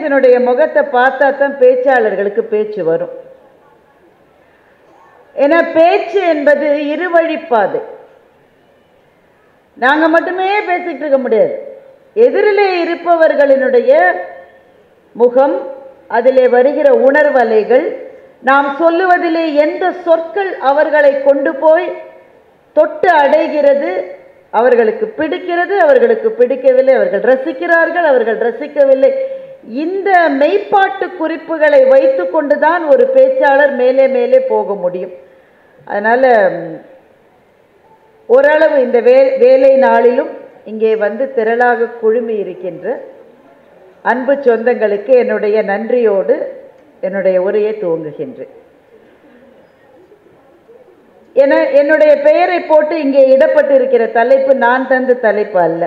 ஆடியன்ஸினுடைய முகத்தை பார்த்தா தான் பேச்சாளர்களுக்கு பேச்சு வரும். ஏன்னா பேச்சு என்பது இருவழிப்பாதை. நாங்கள் மட்டுமே பேசிட்டு இருக்க முடியாது. எதிரிலே இருப்பவர்களினுடைய முகம், அதிலே வருகிற உணர்வலைகள், நாம் சொல்லுவதிலே எந்த சொற்கள் அவர்களை கொண்டு போய் தொட்டு அடைகிறது, அவர்களுக்கு பிடிக்கிறது, அவர்களுக்கு பிடிக்கவில்லை, அவர்கள் ரசிக்கிறார்கள், அவர்கள் ரசிக்கவில்லை, இந்த மெய்ப்பாட்டு குறிப்புகளை வைத்து கொண்டுதான் ஒரு பேச்சாளர் மேலே மேலே போக முடியும். அதனால் ஓரளவு இந்த வேலை நாளிலும் இங்கே வந்து திரளாக குழுமி இருக்கின்ற அன்பு சொந்தங்களுக்கு என்னுடைய நன்றியோடு என்னுடைய உரையை துவங்குகின்றேன். என்னுடைய பெயரை போட்டு இங்கே இடப்பட்டிருக்கிற தலைப்பு நான் தந்த தலைப்பு அல்ல.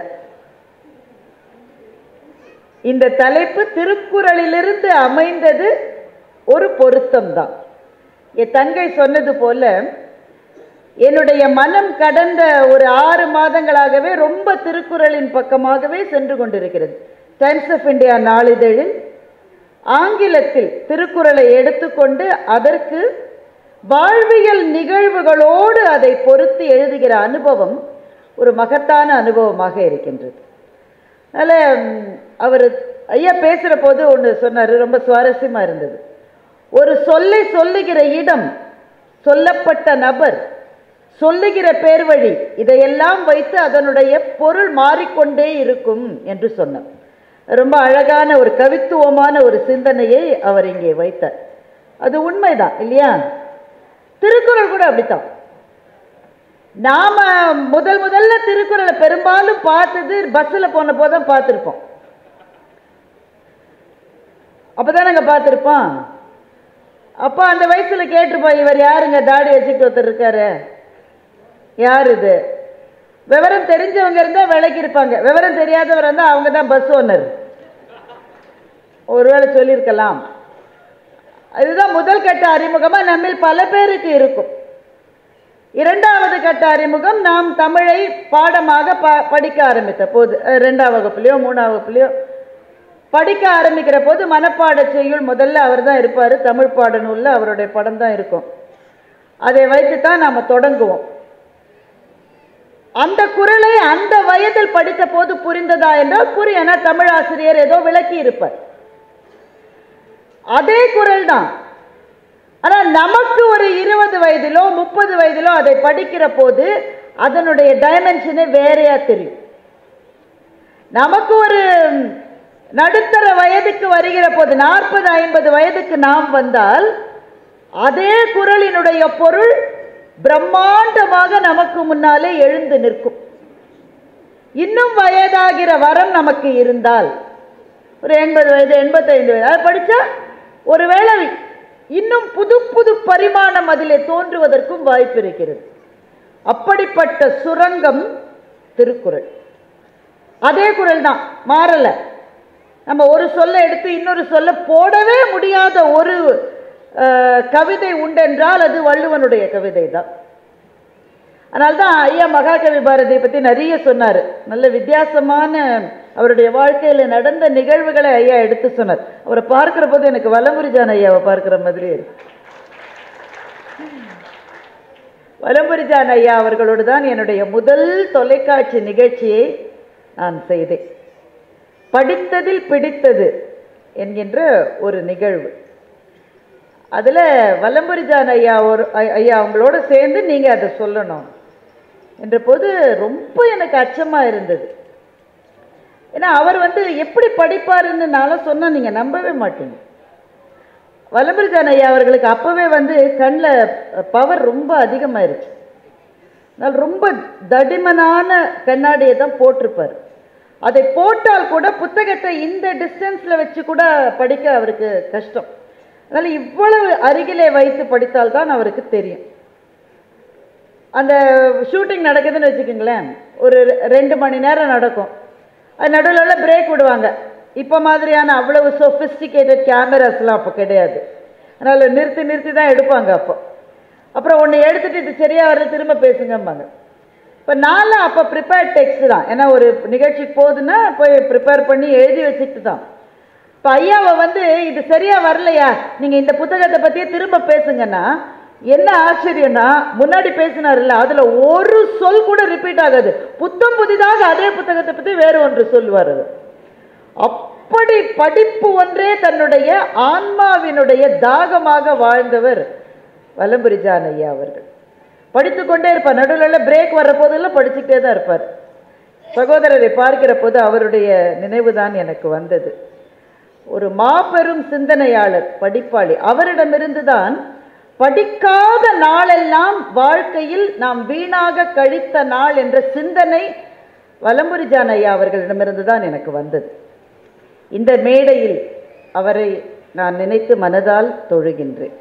இந்த தலைப்பு திருக்குறளிலிருந்து அமைந்தது ஒரு பொருத்தம்தான். என் தங்கை சொன்னது போல என்னுடைய மனம் கடந்த ஒரு 6 மாதங்களாகவே ரொம்ப திருக்குறளின் பக்கமாகவே சென்று கொண்டிருக்கிறது. டைம்ஸ் ஆஃப் இந்தியா நாளிதழில் ஆங்கிலத்தில் திருக்குறளை எடுத்துக்கொண்டு அதற்கு வாழ்வியல் நிகழ்வுகளோடு அதை பொருத்தி எழுதுகிற அனுபவம் ஒரு மகத்தான அனுபவமாக இருக்கின்றது. அதனால் அவர் ஐயா பேசுகிற போது ஒன்று சொன்னார், ரொம்ப சுவாரஸ்யமாக இருந்தது. ஒரு சொல்லை சொல்லுகிற இடம், சொல்லப்பட்ட நபர், சொல்லுகிற பேர் வழி, இதையெல்லாம் வைத்து அதனுடைய பொருள் மாறிக்கொண்டே இருக்கும் என்று சொன்னார். ரொம்ப அழகான ஒரு கவித்துவமான ஒரு சிந்தனையை அவர் இங்கே வைத்தார். அது உண்மைதான் இல்லையா? திருக்குறள் கூட அப்படித்தான். நாம முதல்ல திருக்குறளை பெரும்பாலும் பார்த்தது பஸ்ஸில் போன போதுதான் பார்த்துருப்போம். அப்போதான் நாங்கள் பார்த்துருப்போம். அப்போ அந்த வயசுல கேட்டிருப்போம், இவர் யாருங்க தாடி வச்சுக்கிட்டு ஒருத்தர் இருக்காரு, யார் இது? விவரம் தெரிஞ்சவங்க இருந்தால் விலைக்கு இருப்பாங்க, விவரம் தெரியாதவர் இருந்தால் அவங்க தான் பஸ் ஓனர், ஒருவேளை சொல்லியிருக்கலாம். இதுதான் முதல் கட்ட அறிமுகமாக நம்மில் பல பேருக்கு இருக்கும். இரண்டாவது கட்ட அறிமுகம் நாம் தமிழை பாடமாக படிக்க ஆரம்பித்த போது, 2ஆம் வகுப்புலையோ 3ஆம் வகுப்புலையோ படிக்க ஆரம்பிக்கிற போது மனப்பாட செய்யுள் முதல்ல அவர் தான் இருப்பார். தமிழ் பாட நூலில் அவருடைய படம் தான் இருக்கும். அதை வைத்து தான் நாம் தொடங்குவோம். அந்த குறளை அந்த வயதில் படித்த போது புரிந்ததா என்றால் புரியும். ஏன்னா தமிழ் ஆசிரியர் ஏதோ விளக்கி இருப்பார். அதே குறள் தான். ஆனால் நமக்கு ஒரு 20 வயதிலோ 30 வயதிலோ அதை படிக்கிற போது அதனுடைய டைமென்ஷனே வேறையா தெரியும். நமக்கு ஒரு நடுத்தர வயதுக்கு வருகிற போது 40-50 வயதுக்கு நாம் வந்தால் அதே குறளினுடைய பொருள் பிரம்மாண்டமாக நமக்கு முன்னாலே எழுந்து நிற்கும். இன்னும் வயதாகிற வரம் நமக்கு இருந்தால் ஒரு 80 வயது 85 வயது அதை படித்தா ஒருவேளை இன்னும் புது புது பரிமாணம் அதிலே தோன்றுவதற்கும் வாய்ப்பு இருக்கிறது. அப்படிப்பட்ட சுரங்கம் திருக்குறள். அதே குறள் தான், மாறலை. நம்ம ஒரு சொல்ல எடுத்து இன்னொரு சொல்ல போடவே முடியாத ஒரு கவிதை உண்டென்றால் அது வள்ளுவனுடைய கவிதை தான். அதனால்தான் ஐயா மகாகவி பாரதியை பற்றி நிறைய சொன்னார். நல்ல வித்தியாசமான அவருடைய வாழ்க்கையில் நடந்த நிகழ்வுகளை ஐயா எடுத்து சொன்னார். அவரை பார்க்கிற போது எனக்கு வலம்புரிஜான் ஐயாவை பார்க்கிற மாதிரி இருக்கு. வலம்புரிஜான் ஐயா அவர்களோடு தான் என்னுடைய முதல் தொலைக்காட்சி நிகழ்ச்சியை நான் செய்தேன். படித்ததில் பிடித்தது என்கின்ற ஒரு நிகழ்வு. அதில் வலம்புரிஜான் ஐயா அவங்களோட சேர்ந்து நீங்கள் அதை சொல்லணும் என்ற போது ரொம்ப எனக்கு அச்சமாக இருந்தது. ஏன்னா அவர் எப்படி படிப்பாருன்னு நானும் சொன்னால் நீங்கள் நம்பவே மாட்டீங்க. வலம்புரிஜான் ஐயா அவர்களுக்கு அப்போவே கண்ணில் பவர் ரொம்ப அதிகமாயிருச்சு. அதனால் ரொம்ப தடிமனான கண்ணாடியை தான் போட்டிருப்பார். அதை போட்டால் கூட புத்தகத்தை இந்த டிஸ்டன்ஸில் வச்சு கூட படிக்க அவருக்கு கஷ்டம். அதனால் இவ்வளவு அருகிலே வைத்து படித்தால்தான் அவருக்கு தெரியும். அந்த ஷூட்டிங் நடக்குதுன்னு வச்சுக்கோங்களேன், ஒரு 2 மணி நேரம் நடக்கும். அது நடுவில் பிரேக் விடுவாங்க. இப்போ மாதிரியான அவ்வளவு சொஃபிஸ்டிகேட்டட் கேமராஸ்லாம் அப்போ கிடையாது. அதனால் நிறுத்தி தான் எடுப்பாங்க. அப்புறம் ஒன்று எடுத்துகிட்டு இது சரியாக வரல திரும்ப பேசுங்கம்பாங்க. இப்போ நான்லாம் அப்போ ப்ரிப்பேர்ட் டெக்ஸ்ட் தான். ஏன்னா ஒரு நிகழ்ச்சிக்கு போகுதுன்னா போய் ப்ரிப்பேர் பண்ணி எழுதி வச்சுட்டு தான். இப்போ ஐயாவை வந்து இது சரியா வரலையா, நீங்க இந்த புத்தகத்தை பத்தியே திரும்ப பேசுங்கன்னா என்ன ஆச்சரியம்னா, முன்னாடி பேசினார்ல அதுல ஒரு சொல் கூட ரிப்பீட் ஆகாது. புத்தம் புதிதாக அதே புத்தகத்தை பத்தி வேறு ஒன்று சொல்லுவார். அப்படி படிப்பு ஒன்றே தன்னுடைய ஆன்மாவினுடைய தாகமாக வாழ்ந்தவர் வலம்புரி ஜான் ஐயா அவர்கள். படித்துக்கொண்டே இருப்பார், நடுவில் பிரேக் வர்ற போதெல்லாம் படிச்சுக்கிட்டே தான் இருப்பார். சகோதரரை பார்க்கிற போது அவருடைய நினைவுதான் எனக்கு வந்தது. ஒரு மாபெரும் சிந்தனையாளர், படிப்பாளி. அவரிடமிருந்து தான் படிக்காத நாளெல்லாம் வாழ்க்கையில் நாம் வீணாக கழித்த நாள் என்ற சிந்தனை வலம்புரி ஜான் ஐயா அவர்களிடமிருந்து தான் எனக்கு வந்தது. இந்த மேடையில் அவரை நான் நினைத்து மனதால் தொழுகின்றேன்.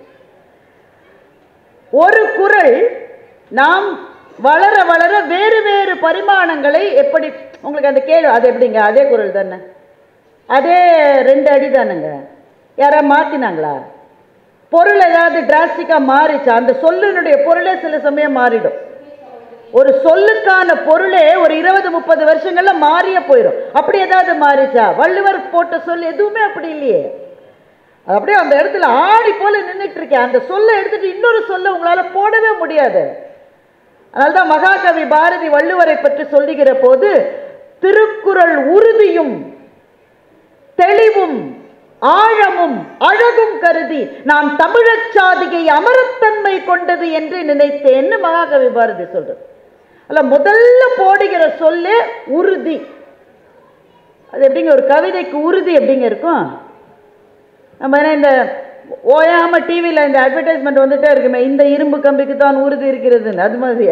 ஒரு குறள் நாம் வளர வளர வேறு வேறு பரிமாணங்களை எப்படி, உங்களுக்கு அந்த கேள்வி அது எப்படிங்க, அதே குறள் தானே, அதே 2 அடி தானுங்க, யாரா மாத்தினாங்களா? பொருள் ஏதாவது டிராஸ்டிக்கா மாறிச்சா? அந்த சொல்லினுடைய பொருளே சில சமயம் மாறிடும். ஒரு சொல்லுக்கான பொருளே ஒரு 20-30 வருஷங்கள்ல மாறிய போயிடும். அப்படி ஏதாவது மாறிச்சா? வள்ளுவர் போட்ட சொல் எதுவுமே அப்படி இல்லையே. அப்படியே அந்த இடத்துல ஆடி போல நின்றுட்டு இருக்கேன். அந்த சொல்லை எடுத்துட்டு இன்னொரு சொல்ல உங்களால போடவே முடியாது. அதனால்தான் மகாகவி பாரதி வள்ளுவரை பற்றி சொல்லுகிற போது, திருக்குறள் உறுதியும் தெளிவும் ஆழமும் அழகும் கருதி நான் தமிழச் சாதியை அமரத்தன்மை கொண்டது என்று நினைத்தேன்னு மகாகவி பாரதி சொல்றது. அல்ல, முதல்ல போடுகிற சொல்லே உறுதி. அது எப்படிங்க ஒரு கவிதைக்கு உறுதி எப்படிங்க இருக்கும்? நம்ம என்ன இந்த ஓயாம டிவியில் இந்த அட்வர்டைஸ்மெண்ட் வந்துட்டே இருக்குமே, இந்த இரும்பு கம்பிக்கு தான் உறுதி இருக்கிறதுன்னு, அது மாதிரியா?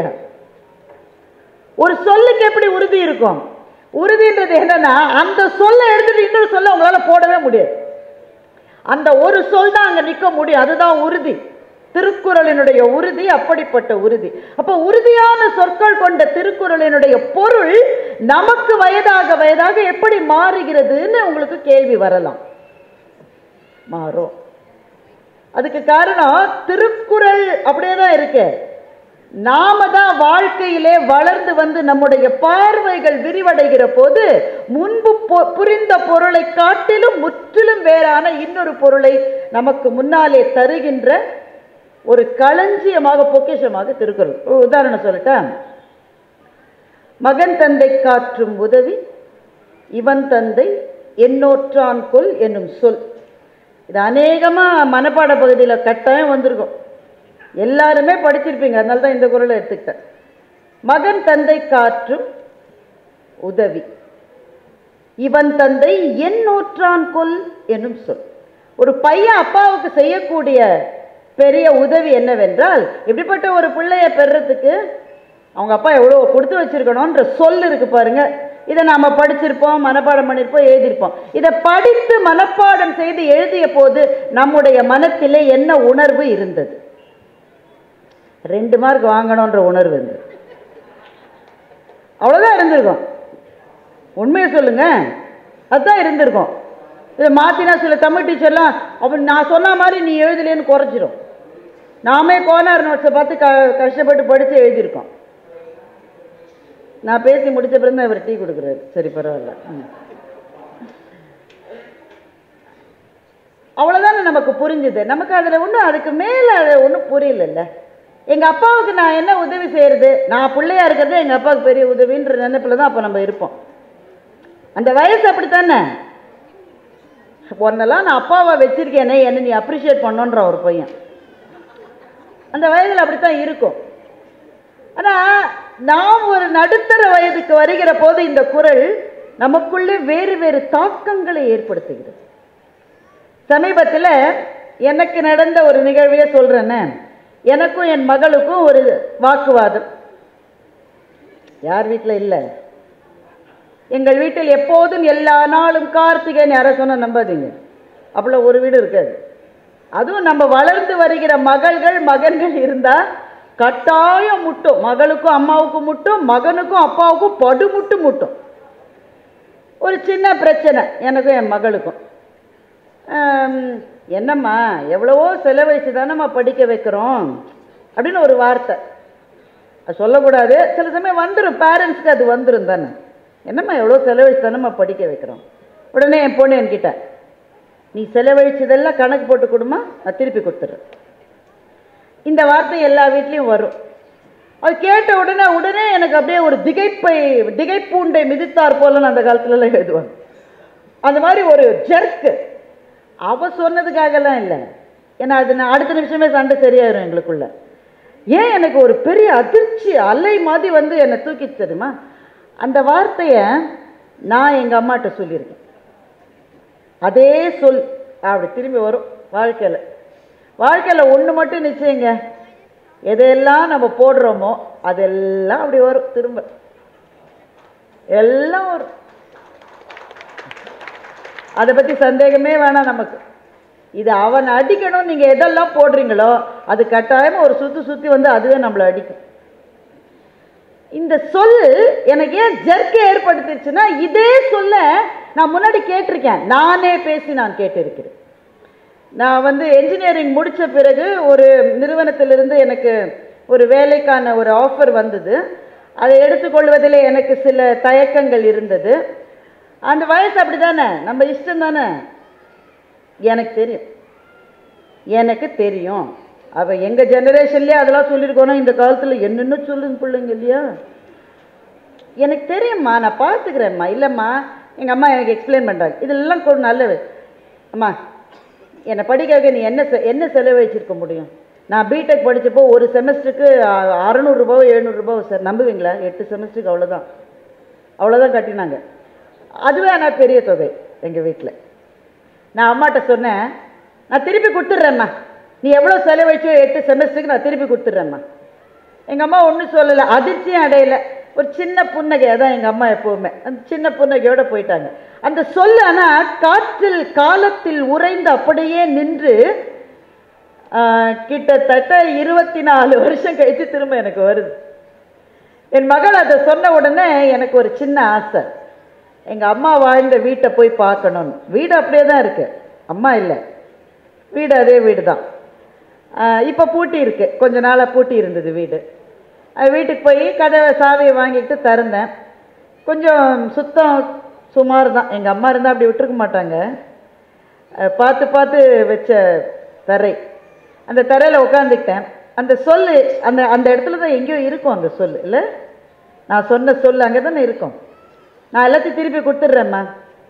ஒரு சொல்லுக்கு எப்படி உறுதி இருக்கும்? உறுதின்றது என்னன்னா, அந்த சொல்லை எடுத்துட்டு இன்னொரு சொல்ல உங்களால போடவே முடியாது. அந்த ஒரு சொல் தான் அங்க நிற்க முடியும். அதுதான் உறுதி. திருக்குறளினுடைய உறுதி அப்படிப்பட்ட உறுதி. அப்ப உறுதியான சொற்கள் கொண்ட திருக்குறளினுடைய பொருள் நமக்கு வயதாக வயதாக எப்படி மாறுகிறதுன்னு உங்களுக்கு கேள்வி வரலாம். மாறும். அதுக்கு காரணம் திருக்குறள் அப்படியே தான் இருக்கு. நாம தான் வாழ்க்கையிலே வளர்ந்து வந்து நம்முடைய பார்வைகள் விரிவடைகிற போது முன்பு புரிந்த பொருளை காட்டிலும் முற்றிலும் வேறான இன்னொரு பொருளை நமக்கு முன்னாலே தருகின்ற ஒரு களஞ்சியமாக, பொக்கிஷமாக திருக்குறள். உதாரணம் சொல்லட்டேன். மகன் தந்தை காற்றும் உதவி, இவன் தந்தை என்னோற்றான் கொல் என்னும் சொல். இது அநேகமா மனப்பாட பகுதியில் கட்டாயம் வந்திருக்கும், எல்லாருமே படிச்சிருப்பீங்க. அதனால தான் இந்த குறளை எடுத்துக்கிட்டேன். மகன் தந்தை காற்றும் உதவி, இவன் தந்தை என்னோற்றான் கொல் என்னும் சொல். ஒரு பையன் அப்பாவுக்கு செய்யக்கூடிய பெரிய உதவி என்னவென்றால், இப்படிப்பட்ட ஒரு பிள்ளைய பெறறதுக்கு அவங்க அப்பா எவ்வளோ கொடுத்து வச்சிருக்கணும்ன்ற சொல் இருக்கு பாருங்க. இதை நாம படிச்சிருப்போம், மனப்பாடம் பண்ணியிருப்போம், எழுதியிருப்போம். இதை படித்து மனப்பாடம் செய்து எழுதிய போது நம்முடைய மனத்திலே என்ன உணர்வு இருந்தது? 2 மார்க் வாங்கணுன்ற உணர்வு இருந்தது. அவ்வளோதான் இருந்திருக்கும். உண்மையை சொல்லுங்க, அதுதான் இருந்திருக்கும். இதை மாற்றினா சில தமிழ் டீச்சர்லாம் அப்படி நான் சொன்ன மாதிரி நீ எழுதலேன்னு குறைச்சிடும். நாமே கோனார் நோட்ஸை பார்த்து கஷ்டப்பட்டு படித்து எழுதியிருக்கோம். நான் பேசி முடிச்ச பிறகு தான் இவர் டீ கொடுக்குறாரு. சரி, பரவாயில்ல. அவ்வளோதானே நமக்கு புரிஞ்சுது. நமக்கு அதில் ஒன்றும் அதுக்கு மேலே அதை ஒன்றும் புரியல. எங்கள் அப்பாவுக்கு நான் என்ன உதவி செய்கிறது, நான் பிள்ளையா இருக்கிறது எங்கள் அப்பாவுக்கு பெரிய உதவின்ற நினைப்பில் தான் அப்போ நம்ம இருப்போம். அந்த வயசு அப்படித்தானே. ஒன்னெல்லாம் நான் அப்பாவை வச்சிருக்கேனே, என்ன நீ அப்ரிஷியேட் பண்ணோன்ற ஒரு பையன் அந்த வயதில் அப்படித்தான் இருக்கும். ஆனால் நாம் ஒரு நடுத்தர வயதுக்கு வருகிற போது இந்த குறள் நமக்குள்ளே வேறு வேறு தாக்கங்களை ஏற்படுத்துகிறது. சமீபத்தில் எனக்கு நடந்த ஒரு நிகழ்வையே சொல்றேன்னு. எனக்கும் என் மகளுக்கும் ஒரு வாக்குவாதம். யார் வீட்டில் இல்லை, எங்கள் வீட்டில் எப்போதும் எல்லா நாளும் கார்த்திகைன்னு யாரை சொன்னால் நம்பாதீங்க, அவ்வளோ ஒரு வீடு இருக்காது. அதுவும் நம்ம வளர்ந்து வருகிற மகன்கள் இருந்தால் கட்டாயம் முட்டும். மகளுக்கும் அம்மாவுக்கும் முட்டும், மகனுக்கும் அப்பாவுக்கும் படுமுட்டு முட்டும். ஒரு சின்ன பிரச்சனை எனக்கும் என் மகளுக்கும். என்னம்மா எவ்வளவோ செலவழிச்சு தானம்மா படிக்க வைக்கிறோம் அப்படின்னு ஒரு வார்த்தை. அது சொல்லக்கூடாது, சில சமயம் வந்துடும், பேரண்ட்ஸ்க்கு அது வந்துடும் தானே. என்னம்மா எவ்வளோ செலவழிச்சு தானம்மா படிக்க வைக்கிறோம். உடனே என் பொண்ணு என்கிட்ட, நீ செலவழிச்சதெல்லாம் கணக்கு போட்டு கொடுமா, நான் திருப்பி கொடுத்துட்றேன். இந்த வார்த்தை எல்லா வீட்லேயும் வரும். அது கேட்ட உடனே எனக்கு அப்படியே ஒரு திகைப்பூண்டை மிதித்தார் போலன்னு அந்த காலத்துலலாம் எழுதுவாங்க. அந்த மாதிரி ஒரு ஜெர்க்கு. அவ சொன்னதுக்காகலாம் இல்லை, ஏன்னா அது நான் அடுத்த நிமிஷமே சண்டை சரியாயிரும் எங்களுக்குள்ள. ஏன் எனக்கு ஒரு பெரிய அதிர்ச்சி அலை மாதிரி வந்து என்னை தூக்கி தெரியுமா? அந்த வார்த்தையை நான் எங்கள் அம்மாட்ட சொல்லியிருக்கேன். அதே சொல் அப்படி திரும்பி வரும் வாழ்க்கையில் ஒன்று மட்டும் நிச்சயங்க, எதையெல்லாம் நம்ம போடுறோமோ அதெல்லாம் அப்படி வரும், திரும்ப எல்லாம் வரும். அதை பற்றி சந்தேகமே வேணாம் நமக்கு. இது அவன் அடிக்கணும், நீங்கள் எதெல்லாம் போடுறீங்களோ அது கட்டாயமாக ஒரு சுற்றி வந்து அதுவே நம்மளை அடிக்கும். இந்த சொல் எனக்கு ஏன் ஜர்க்கை ஏற்படுத்திடுச்சுன்னா, இதே சொல்ல நான் முன்னாடி கேட்டிருக்கேன், நானே பேசி நான் கேட்டிருக்கிறேன். நான் வந்து என்ஜினியரிங் முடித்த பிறகு ஒரு நிறுவனத்திலிருந்து எனக்கு ஒரு வேலைக்கான ஒரு ஆஃபர் வந்தது. அதை எடுத்துக்கொள்வதில் எனக்கு சில தயக்கங்கள் இருந்தது. அந்த வயசு அப்படி தானே, நம்ம இஷ்டம் தானே. எனக்கு தெரியும் அவள் எங்கள் ஜெனரேஷன்லேயே அதெல்லாம் சொல்லியிருக்கோன்னா இந்த காலத்தில் என்னென்ன சொல்லுங்க பிள்ளைங்க இல்லையா. எனக்கு தெரியும்மா, நான் பார்த்துக்கிறேம்மா. இல்லைம்மா, எங்கள் அம்மா எனக்கு எக்ஸ்பிளைன் பண்ணுறாங்க, இதெல்லாம் கூட நல்லது. அம்மா, என்னை படிக்க நீ என்ன செலவழிச்சிருக்க முடியும்? நான் பிடெக் படித்தப்போ ஒரு செமஸ்டருக்கு 600 ரூபாவோ 700 ரூபாவோ சார், நம்புவீங்களா? 8 செமஸ்டருக்கு அவ்வளோதான் கட்டினாங்க. அதுவே ஆனால் பெரிய தொகை எங்கள் வீட்டில். நான் அம்மாட்ட சொன்னேன், நான் திருப்பி கொடுத்துட்றேம்மா, நீ எவ்வளோ செலவழிச்சோ 8 செமஸ்டருக்கு நான் திருப்பி கொடுத்துட்றேம்மா. எங்கள் அம்மா ஒன்றும் சொல்லலை, அதிர்ச்சியும் அடையலை, ஒரு சின்ன புன்னகை. அதான் எங்கள் அம்மா எப்போவுமே அந்த சின்ன புன்னகையோடு போயிட்டாங்க. அந்த சொல் ஆனால் காலத்தில் உறைந்து அப்படியே நின்று கிட்டத்தட்ட 24 வருஷம் கழித்து திரும்ப எனக்கு வருது. என் மகள் அதை சொன்ன உடனே எனக்கு ஒரு சின்ன ஆசை, எங்கள் அம்மா வாழ்ந்த வீட்டை போய் பார்க்கணும்னு. வீடு அப்படியே தான் இருக்குது, அம்மா இல்லை, வீடு அதே வீடு தான். இப்போ பூட்டி இருக்கு, கொஞ்ச நாளாக பூட்டி இருந்தது வீடு. வீட்டுக்கு போய் கதவை சாவியை வாங்கிட்டு திறந்தேன். கொஞ்சம் சுத்தம் சுமார் தான். எங்கள் அம்மா இருந்தால் அப்படி விட்டுருக்க மாட்டாங்க. பார்த்து வச்ச தரை, அந்த தரையில் உட்காந்துக்கிட்டேன். அந்த சொல் அந்த இடத்துல தான் எங்கேயோ இருக்கும் அந்த சொல், இல்லை? நான் சொன்ன சொல் அங்கே தானே இருக்கும். நான் எல்லாத்தையும் திருப்பி கொடுத்துட்றேம்மா.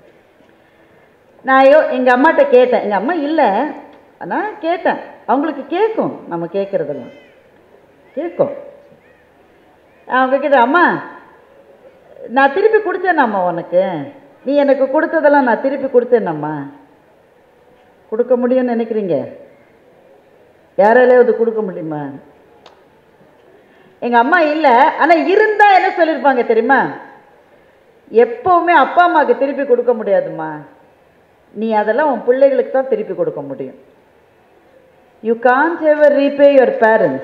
நான் எங்கள் அம்மாட்ட கேட்டேன், எங்கள் அம்மா இல்லை, ஆனால் கேட்டேன். அவங்களுக்கு கேட்கும், நம்ம கேட்குறதெல்லாம் கேட்கும். அவங்க கிட்ட, அம்மா நான் திருப்பி கொடுத்தேனாம்மா உனக்கு, நீ எனக்கு கொடுத்ததெல்லாம் நான் திருப்பி கொடுத்தேனாம்மா. கொடுக்க முடியும்னு நினைக்கிறீங்க? யாராலையாவது கொடுக்க முடியுமா? எங்கள் அம்மா இல்லை, ஆனால் இருந்தால் என்ன சொல்லியிருப்பாங்க தெரியுமா? எப்போவுமே அப்பா அம்மாவுக்கு திருப்பி கொடுக்க முடியாதும்மா, நீ அதெல்லாம் உன் பிள்ளைகளுக்கு தான் திருப்பி கொடுக்க முடியும். You can't ever repay your parents,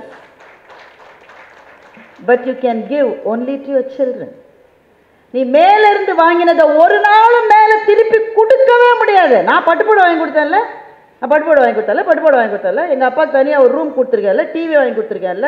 but you can give only to your children. நீ மேலிருந்து வாங்கினதை ஒரு நாளும் மேலே திருப்பி கொடுக்கவே முடியாது. நான் பட்டுப்பாடு வாங்கி கொடுத்தேன்ல, எங்கள் அப்பாவுக்கு தனியாக ஒரு ரூம் கொடுத்துருக்கேன்ல, டிவி வாங்கி கொடுத்துருக்கேன்ல.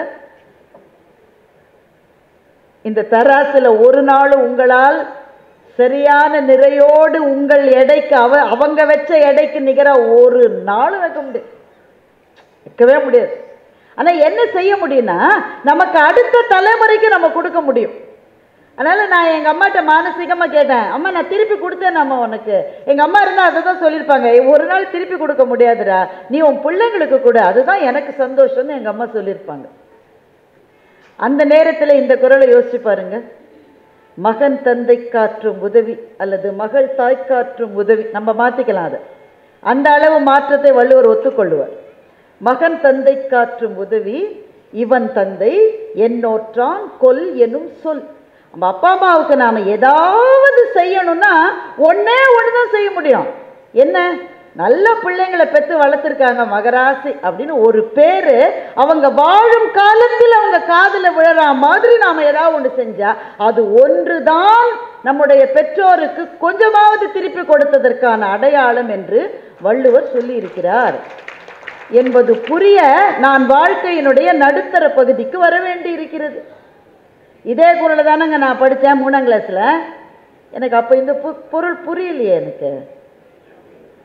இந்த தராசில் ஒரு நாள் உங்களால் சரியான நிறையோடு உங்கள் எடைக்கு அவங்க வச்ச எடைக்கு நிகராக ஒரு நாள் வைக்கவே முடியாது. ஆனால் என்ன செய்ய முடியும்னா, நமக்கு அடுத்த தலைமுறைக்கு நம்ம கொடுக்க முடியும். அதனால் நான் எங்கள் அம்மாட்ட மானசீகமாக கேட்டேன், அம்மா நான் திருப்பி கொடுத்தேன் அம்மா உனக்கு. எங்கள் அம்மா இருந்தால் அதை தான் சொல்லியிருப்பாங்க, ஒரு நாள் திருப்பி கொடுக்க முடியாதுடா, நீ உன் பிள்ளைங்களுக்கு கொடு, அதுதான் எனக்கு சந்தோஷம்னு எங்கள் அம்மா சொல்லியிருப்பாங்க. அந்த நேரத்தில் இந்த குறளை யோசிச்சு பாருங்க. மகன் தந்தை காற்றும் உதவி அல்லது மகள் தாய் காற்றும் உதவி, நம்ம மாற்றிக்கலாம் அதை. அந்த அளவு மாற்றத்தை வள்ளுவர் ஒத்துக்கொள்ளுவார். மகன் தந்தை காற்றும் உதவி, இவன் தந்தை என்னோற்றான் கொல் எனும் சொல். நம்ம அப்பா அம்மாவுக்கு நாம் ஏதாவது செய்யணும்னா ஒன்னே ஒன்று தான் செய்ய முடியும். என்ன? நல்ல பிள்ளைங்களை பெற்று வளர்த்துருக்காங்க, மகராசி அப்படின்னு ஒரு பேரு அவங்க வாழும் காலத்தில் அவங்க காதில் விழற மாதிரி நாம் ஏதாவது ஒன்று செஞ்சா அது ஒன்று தான் நம்முடைய பெற்றோருக்கு கொஞ்சமாவது திருப்பி கொடுத்ததற்கான அடையாளம் என்று வள்ளுவர் சொல்லி இருக்கிறார் என்பது புரிய நான் வாழ்க்கையினுடைய நடுத்தர பகுதிக்கு வர வேண்டி இருக்கிறது. இதே குறளை தானங்க நான் படித்தேன் 3ஆம் கிளாஸில். எனக்கு அப்போ இந்த பொருள் புரியலையே, எனக்கு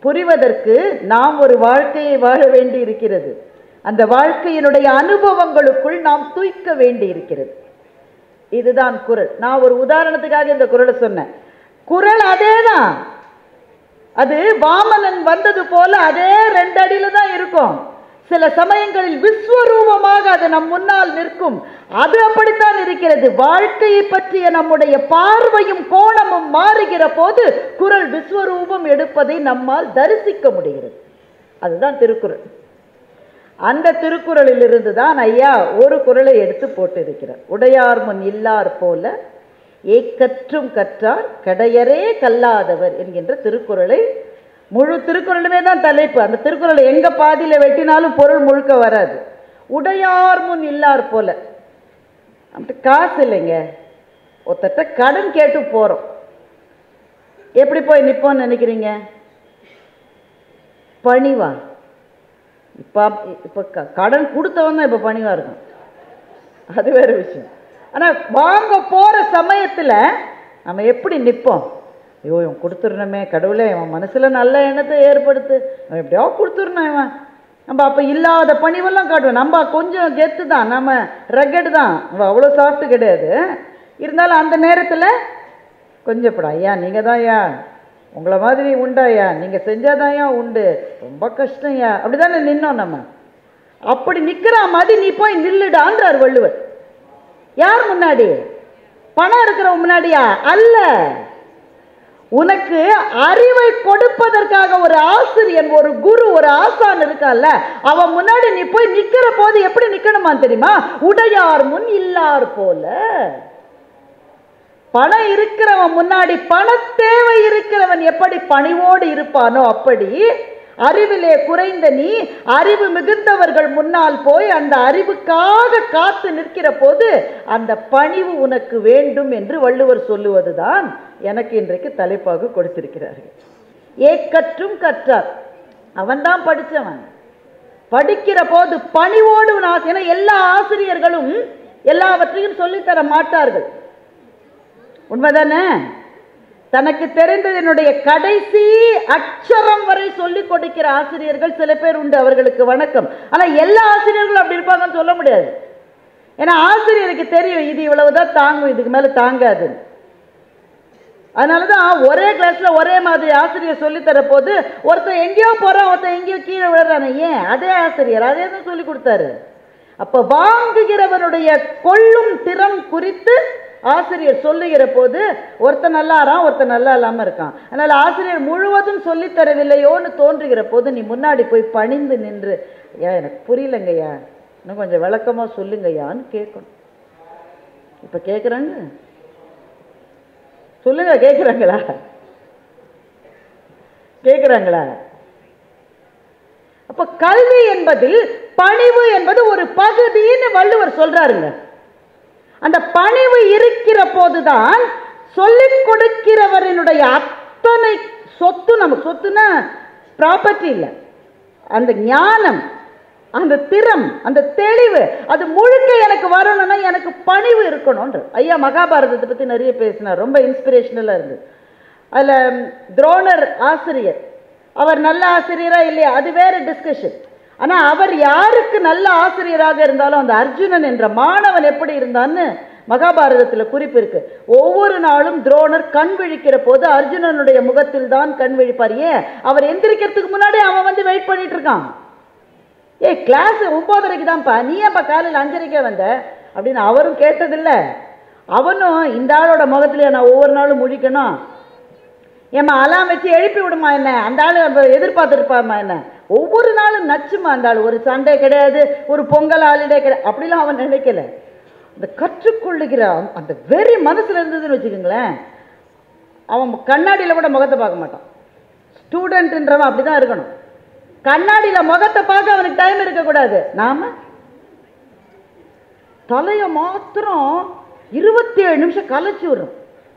புரிவதற்கு நாம் ஒரு வாழ்க்கையை வாழ வேண்டி இருக்கிறது. அந்த வாழ்க்கையினுடைய அனுபவங்களுக்குள் நாம் தூய்க்க வேண்டி இருக்கிறது. இதுதான் குறள். நான் ஒரு உதாரணத்துக்காக இந்த குறளை சொன்னேன். குறள் அதேதான். அது வாமனன் வந்தது போல அதே 2 அடியில தான் இருக்கும். சில சமயங்களில் விஸ்வரூபமாக அது நம் முன்னால் நிற்கும். அது அப்படித்தான் இருக்கிறது. வாழ்க்கையை பற்றிய நம்முடைய பார்வையும் கோணமும் மாறுகிற போது குறள் விஸ்வரூபம் எடுப்பதை நம்மால் தரிசிக்க முடிகிறது. அதுதான் திருக்குறள். அந்த திருக்குறளில் இருந்து தான் ஐயா ஒரு குறளை எடுத்து போட்டிருக்கிறார். உடையார் முன் இல்லார் போல ஏக்கற்றும் கற்றார் கடையரே கல்லாதவர் என்கின்ற திருக்குறளை, முழு திருக்குறளுமே தான் தலைப்பு. அந்த திருக்குறளை எங்க பாதியில வெட்டினாலும் பொருள் முழுக்க வராது. உடையார் முன் இல்லார் போல. நமக்கு காசு இல்லைங்க, ஒருத்தட்ட கடன் கேட்டு போறோம். எப்படி போய் நிற்போன்னு நினைக்கிறீங்க? பணிவா? இப்ப கடன் கொடுத்தவன் தான் இப்ப பணிவா இருக்கும், அது வேற விஷயம். ஆனா வாங்க போற சமயத்துல நம்ம எப்படி நிற்போம்? ஐயோ இவன் கொடுத்துடணுமே கடவுளே, இவன் மனசுல நல்ல எண்ணத்தை ஏற்படுத்து, எப்படியோ கொடுத்துடணும் இவன். நம்ம அப்ப இல்லாத பணிவெல்லாம் காட்டுவோம். நம்ம கொஞ்சம் கெத்து தான், நம்ம ரகடு தான், நம்ம அவ்வளோ சாஃப்ட் கிடையாது. இருந்தாலும் அந்த நேரத்தில் கொஞ்சம் இப்படா ஐயா நீங்கள் தான் ஐயா, உங்களை மாதிரி உண்டாயா, நீங்கள் செஞ்சாதாயா உண்டு, ரொம்ப கஷ்டம் ஐயா, அப்படிதானே நின்னோம் நம்ம. அப்படி நிற்கிற மாதிரி நீ போய் நில்லுடான்றார் வள்ளுவர். யார் முன்னாடி? பணம் இருக்கிறவங்க முன்னாடியா? அல்ல. உனக்கு அறிவை கொடுப்பதற்காக ஒரு ஆசிரியன், ஒரு குரு, ஒரு ஆசான் இருக்கான்ல, அவன் முன்னாடி நீ போய் நிக்கிற போது எப்படி நிக்கணுமா தெரியுமா? உடையார் முன் இல்லார் போல. பணம் இருக்கிறவன் முன்னாடி, பண தேவை இருக்கிறவன் எப்படி பணிவோடு இருப்பானோ அப்படி அறிவிலே குறைந்த நீ அறிவு மிகுந்தவர்கள் முன்னால் போய் அந்த அறிவுக்காக காத்து நிற்கிற போது அந்த பணிவு உனக்கு வேண்டும் என்று வள்ளுவர் சொல்லுவதுதான் எனக்கு இன்றைக்கு தலைப்பாக கொடுத்திருக்கிறார்கள். ஏக்கற்றும் கற்றார். அவன்தான் படித்தவன். படிக்கிற போது பணிவோடு, ஏன்னா எல்லா ஆசிரியர்களும் எல்லாவற்றையும் சொல்லித்தர மாட்டார்கள், உண்மைதானே? தனக்கு தெரிந்ததனுடைய கடைசி அக்ஷரம் வரை சொல்லிக் கொடுக்கிற ஆசிரியர்கள் சில பேர் உண்டு, அவர்களுக்கு வணக்கம். ஆனா எல்லா ஆசிரியர்களும் அப்படி இருப்பாங்கன்னு சொல்ல முடியாது. ஏன்னா ஆசிரியருக்கு தெரியும் இது இவ்வளவுதான் தாங்கும், இதுக்கு மேல தாங்காது. அதனாலதான் ஒரே கிளாஸ்ல ஒரே மாதிரி ஆசிரியர் சொல்லித்தர போது ஒருத்தர் எங்கேயோ போறான், ஒருத்தர் எங்கேயோ கீழே விழுறான. ஏன்? அதே ஆசிரியர் அதே தான் சொல்லி கொடுத்தாரு. அப்ப வாங்குகிறவனுடைய கொள்ளும் திறம் குறித்து ஆசிரியர் சொல்லுகிற போது ஒருத்தன் நல்லாரான், ஒருத்தன் நல்லா இல்லாம இருக்கான். அதனால ஆசிரியர் முழுவதும் சொல்லித்தரவில்லையோன்னு தோன்றுகிற போது நீ முன்னாடி போய் பணிந்து நின்று, ஏன் எனக்கு புரியலங்கய்யா, இன்னும் கொஞ்சம் விளக்கமா சொல்லுங்கய்யான்னு கேட்கணும். இப்ப கேட்குறாங்க, சொல்லுங்க, கேட்குறாங்களா? கேட்குறாங்களா? அப்ப கல்வி என்பதில் பணிவு என்பது ஒரு பகுதின்னு வள்ளுவர் சொல்றாருங்க. அந்த பணிவு இருக்கிற போதுதான் சொல்லிக் கொடுக்கிறவரினுடைய அத்தனை சொத்து, நமக்கு சொத்துனா ப்ராப்பர்ட்டி இல்லை, அந்த ஞானம், அந்த திறம், அந்த தெளிவு, அது முழுக்க எனக்கு வரணும்னா எனக்கு பணிவு இருக்கணும்ன்ற. ஐயா மகாபாரதத்தை பற்றி நிறைய பேசினார், ரொம்ப இன்ஸ்பிரேஷனலாக இருந்தது. அதில் துரோணர் ஆசிரியர், அவர் நல்ல ஆசிரியரா இல்லையா அது வேற டிஸ்கஷன். ஆனா அவர் யாருக்கு நல்ல ஆசிரியராக இருந்தாலும் அந்த அர்ஜுனன் என்ற மாணவன் எப்படி இருந்தான்னு மகாபாரதத்தில் குறிப்பு இருக்கு. ஒவ்வொரு நாளும் துரோணர் கண் விழிக்கிற போது அர்ஜுனனுடைய முகத்தில் தான் கண் விழிப்பார். ஏன்? அவர் எந்திரிக்கிறதுக்கு முன்னாடி அவன் வந்து வெயிட் பண்ணிட்டு இருக்கான். கிளாஸ் 9:30 தான்ப்பா, நீ ஏன்ப்பா காலையில் 5:30 வந்த அப்படின்னு அவரும் கேட்டதில்லை. அவனும் இந்த ஆளோட முகத்திலேயே நான் ஒவ்வொரு நாளும் முழிக்கணும், ஏம்மா அலாம் வச்சு எழுப்பி விடுமா என்ன, அந்த ஆள் எதிர்பார்த்துருப்பாமா என்ன, ஒவ்வொரு நாளும் நச்சுமா அந்த ஆள், ஒரு சண்டே கிடையாது, ஒரு பொங்கல் ஹாலிடே கிடையாது, அப்படிலாம் அவன் நினைக்கல. இந்த கற்றுக்கொள்ளுகிற அந்த வெறி மனசுல இருந்ததுன்னு வச்சுக்கோங்களேன், அவன் கண்ணாடியில் கூட முகத்தை பார்க்க மாட்டான். ஸ்டூடெண்ட்ன்றவன் அப்படிதான் இருக்கணும். கண்ணாடியில் முகத்தை பார்க்க அவனுக்கு டைம் இருக்கக்கூடாது. நாம தலையை மாத்திரம் 27 நிமிஷம் கலைச்சி விடுறோம்.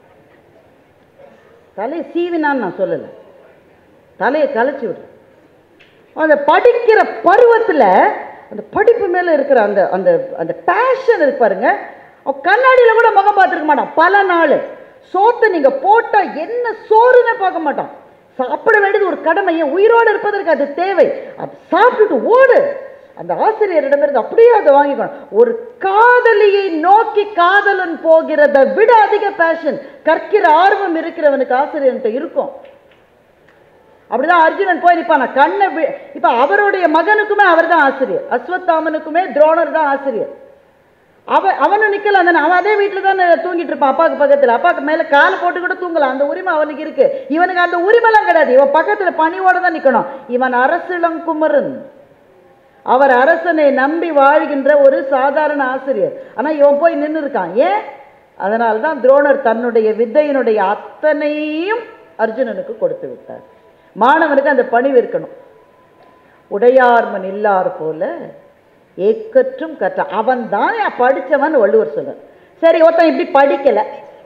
தலையை சீவினான்னு நான் சொல்லலை, தலையை கலைச்சி விடுறோம். அந்த படிக்கிற பருவத்தில் அந்த படிப்பு மேலே இருக்கிற அந்த அந்த அந்த பேஷன் இருக்கு பாருங்க. கண்ணாடியில் கூட முகம் பார்த்துருக்க மாட்டான் பல நாள். சோத்தை நீங்கள் போட்டால் என்ன சோறுன்னு பார்க்க மாட்டான். சாப்பிட வேண்டியது ஒரு கடமை, உயிரோடு இருப்பதற்கு அது தேவை. அது சாப்பிட்டுட்டு ஓடு. அந்த ஆசிரியரிடமிருந்து அப்படியே அதை வாங்கிக்கணும். ஒரு காதலியை நோக்கி காதலன் போகிறத விட அதிக பேஷன், கற்கிற ஆர்வம் இருக்கிறவனுக்கு ஆசிரியர்கிட்ட இருக்கும். அப்படிதான் அர்ஜுனன் போய் நிற்பான். கண்ணை இப்ப அவருடைய மகனுக்குமே அவர் தான் ஆசிரியர், அஸ்வத்தாமனுக்குமே துரோணர் தான் ஆசிரியர். அவனும் நிக்கல, அவன் அதே வீட்டுல தான் தூங்கிட்டு இருப்பான் அப்பாவுக்கு பக்கத்துல. அப்பாவுக்கு மேல காலை போட்டு கூட தூங்கலாம், அந்த உரிமை அவனுக்கு இருக்கு. இவனுக்கு அந்த உரிமைலாம் கிடையாது. இவன் பக்கத்துல பணியோட தான் நிக்கணும். இவன் அரசிளங்குமரன், அவர் அரசனை நம்பி வாழ்கின்ற ஒரு சாதாரண ஆசிரியர். ஆனா இவன் போய் நின்று இருக்கான். ஏன்? அதனால்தான் துரோணர் தன்னுடைய வித்தையினுடைய அத்தனையும் அர்ஜுனனுக்கு கொடுத்து விட்டார். மாணவனுக்கு அந்த பணிவு இருக்கணும். உடையார்மன் இல்லார் போல ஏக்கற்றும் கற்ற அவன் தான் படித்தவன் வள்ளுவர் சொல்றார். சரி, ஒருத்தன் இப்படி படிக்கல,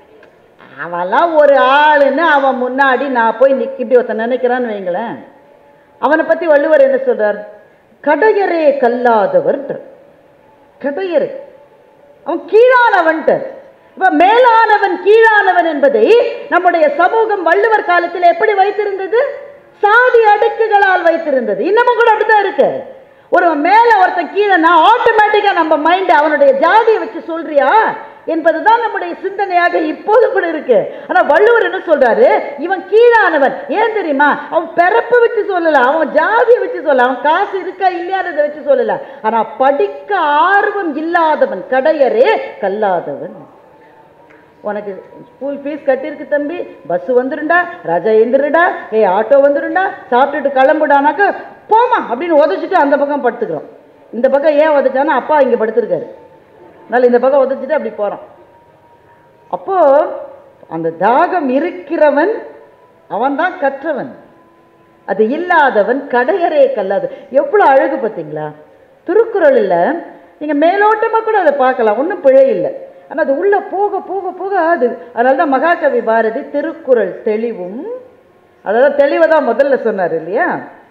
அவெல்லாம் ஒரு ஆளுன்னு அவன் முன்னாடி நான் போய் இப்படி ஒருத்தன் நினைக்கிறான்னு வைங்களேன், அவனை பத்தி வள்ளுவர் என்ன சொல்றார்? கடையரே கல்லாதவர். கடையரே, அவன் கீழானவன். இப்ப மேலானவன் கீழானவன் என்பதை நம்முடைய சமூகம் வள்ளுவர் காலத்தில் எப்படி வைத்திருந்தது? சாதி அடுக்குகளால் வைத்திருந்தது. இன்னமும் கூட அப்படிதான் இருக்கு. ஒரு மேல ஒருத்தன் கீழனா ஆட்டோமேட்டிக்கா நம்ம மைண்ட் அவனுடைய ஜாதியை வச்சு சொல்றியா என்பதுதான் நம்முடைய சிந்தனையாக இப்போது கூட இருக்கு. ஆனா வள்ளுவர் என்ன சொல்றாரு? இவன் கீழானவன். ஏன் தெரியுமா? அவன் பிறப்பை வச்சு சொல்லல, அவன் ஜாதியை வச்சு சொல்ல, அவன் காசு இருக்கா இல்லையானதை வச்சு சொல்லல. ஆனா படிக்க ஆர்வம் இல்லாதவன் கடையரே கல்லாதவன். உனக்கு ஸ்கூல் ஃபீஸ் கட்டிருக்கு தம்பி, பஸ் வந்துருண்டா, ராஜா எந்திருடா, ஆட்டோ வந்துருண்டா, சாப்பிட்டுட்டு கிளம்புடானாக்க போமா அப்படின்னு உதச்சிட்டு அந்த பக்கம் படுத்துக்கிறோம். இந்த பக்கம் ஏன் உதச்சானா அப்பா இங்கே படுத்துருக்காரு, அதனால இந்த பக்கம் உதச்சிட்டு அப்படி போகிறோம். அப்போ அந்த தாகம் இருக்கிறவன் அவன் தான் கற்றவன், அது இல்லாதவன் கடையரே கல்லாது. எவ்வளோ அழகு பார்த்தீங்களா திருக்குறளில். நீங்கள் மேலோட்டமாக கூட அதை பார்க்கலாம், ஒன்றும் பிழை இல்லை. ஆனால் அது உள்ள போக போக போக அது. அதனால தான் மகாகவி பாரதி திருக்குறள் தெளிவும், அதாவது தெளிவை தான் முதல்ல சொன்னார் இல்லையா,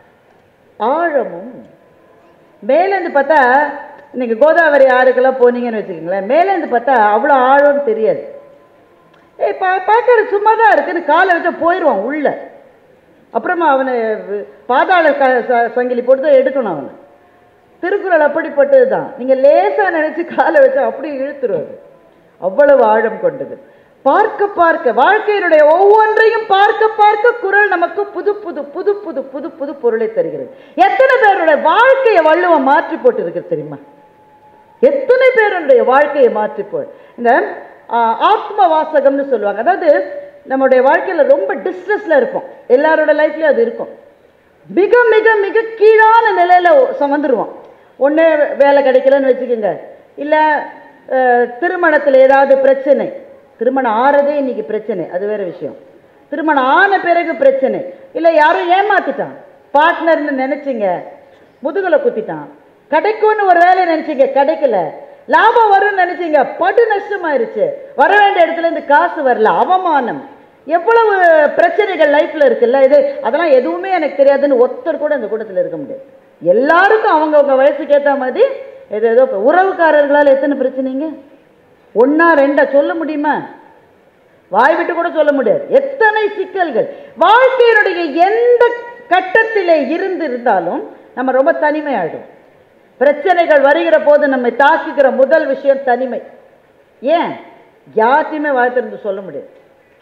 ஆழமும். மேலேருந்து பார்த்தா இன்னைக்கு கோதாவரி ஆறுக்கெல்லாம் போனீங்கன்னு வச்சுக்கோங்களேன், மேலேருந்து பார்த்தா அவ்வளோ ஆழம்னு தெரியாது. பார்க்கறது சும்மா தான் இருக்குன்னு காலை வச்சா போயிடுவான் உள்ள. அப்புறமா அவனை பாதாள சங்கிலி போட்டு தான் எடுக்கணும் அவனை. திருக்குறள் அப்படிப்பட்டது தான். நீங்கள் லேசாக நினச்சி காலை வச்சா அப்படி இழுத்துருவது, அவ்வளவு ஆழம் கொண்டது. பார்க்க பார்க்க வாழ்க்கையினுடைய ஒவ்வொன்றையும் பார்க்க பார்க்க குறள் நமக்கு புது புது புது புது புது புது பொருளை தருகிறது. எத்தனை பேருடைய வாழ்க்கையை வள்ளுவம் மாற்றி போட்டு இருக்கு தெரியுமா? எத்தனை பேருடைய வாழ்க்கையை மாற்றி போ. இந்த ஆத்ம வாசகம்னு சொல்லுவாங்க. அதாவது நம்முடைய வாழ்க்கையில ரொம்ப டிஸ்ட்ரெஸ்ல இருப்போம், எல்லாரோட லைஃப்லயும் அது இருக்கும். மிக மிக மிக கீழான நிலையில வந்துருவோம். ஒண்ணு வேலை கிடைக்கலன்னு வச்சுக்கோங்க, இல்ல திருமணத்தில் ஏதாவது பிரச்சனை. திருமணம் ஆறதே இன்னைக்கு பிரச்சனை, அது வேற விஷயம். திருமணம் ஆன பிறகு பிரச்சனை, இல்லை யாரும் ஏமாத்திட்டான், பார்ட்னர்னு நினைச்சிங்க முதுகலை குத்திட்டான், கிடைக்கும்னு ஒரு வேலையை நினைச்சிங்க கிடைக்கல, லாபம் வரும்னு நினைச்சிங்க படு நஷ்டமாயிருச்சு, வர வேண்டிய இடத்துல இருந்து காசு வரல, அவமானம். எவ்வளவு பிரச்சனைகள் லைஃப்ல இருக்குல்ல. இது அதெல்லாம் எதுவுமே எனக்கு தெரியாதுன்னு ஒருத்தர் கூட இந்த கூட்டத்தில் இருக்க முடியாது. எல்லாருக்கும் அவங்கவுங்க வயசுக்கு ஏற்ற மாதிரி ஏதோ. உறவுக்காரர்களால் எத்தனை பிரச்சனைங்க, ஒன்னா ரெண்டா சொல்ல முடியுமா? வாய் விட்டு கூட சொல்ல முடியாது. எத்தனை சிக்கல்கள் வாழ்க்கையினுடைய எந்த கட்டத்திலே இருந்தாலும் நம்ம ரொம்ப தனிமையாயிடும். பிரச்சனைகள் வருகிற போது நம்மை தாக்குகிற முதல் விஷயம் தனிமை. ஏன்? யார்த்தையுமே வாய் திறந்து சொல்ல முடியாது,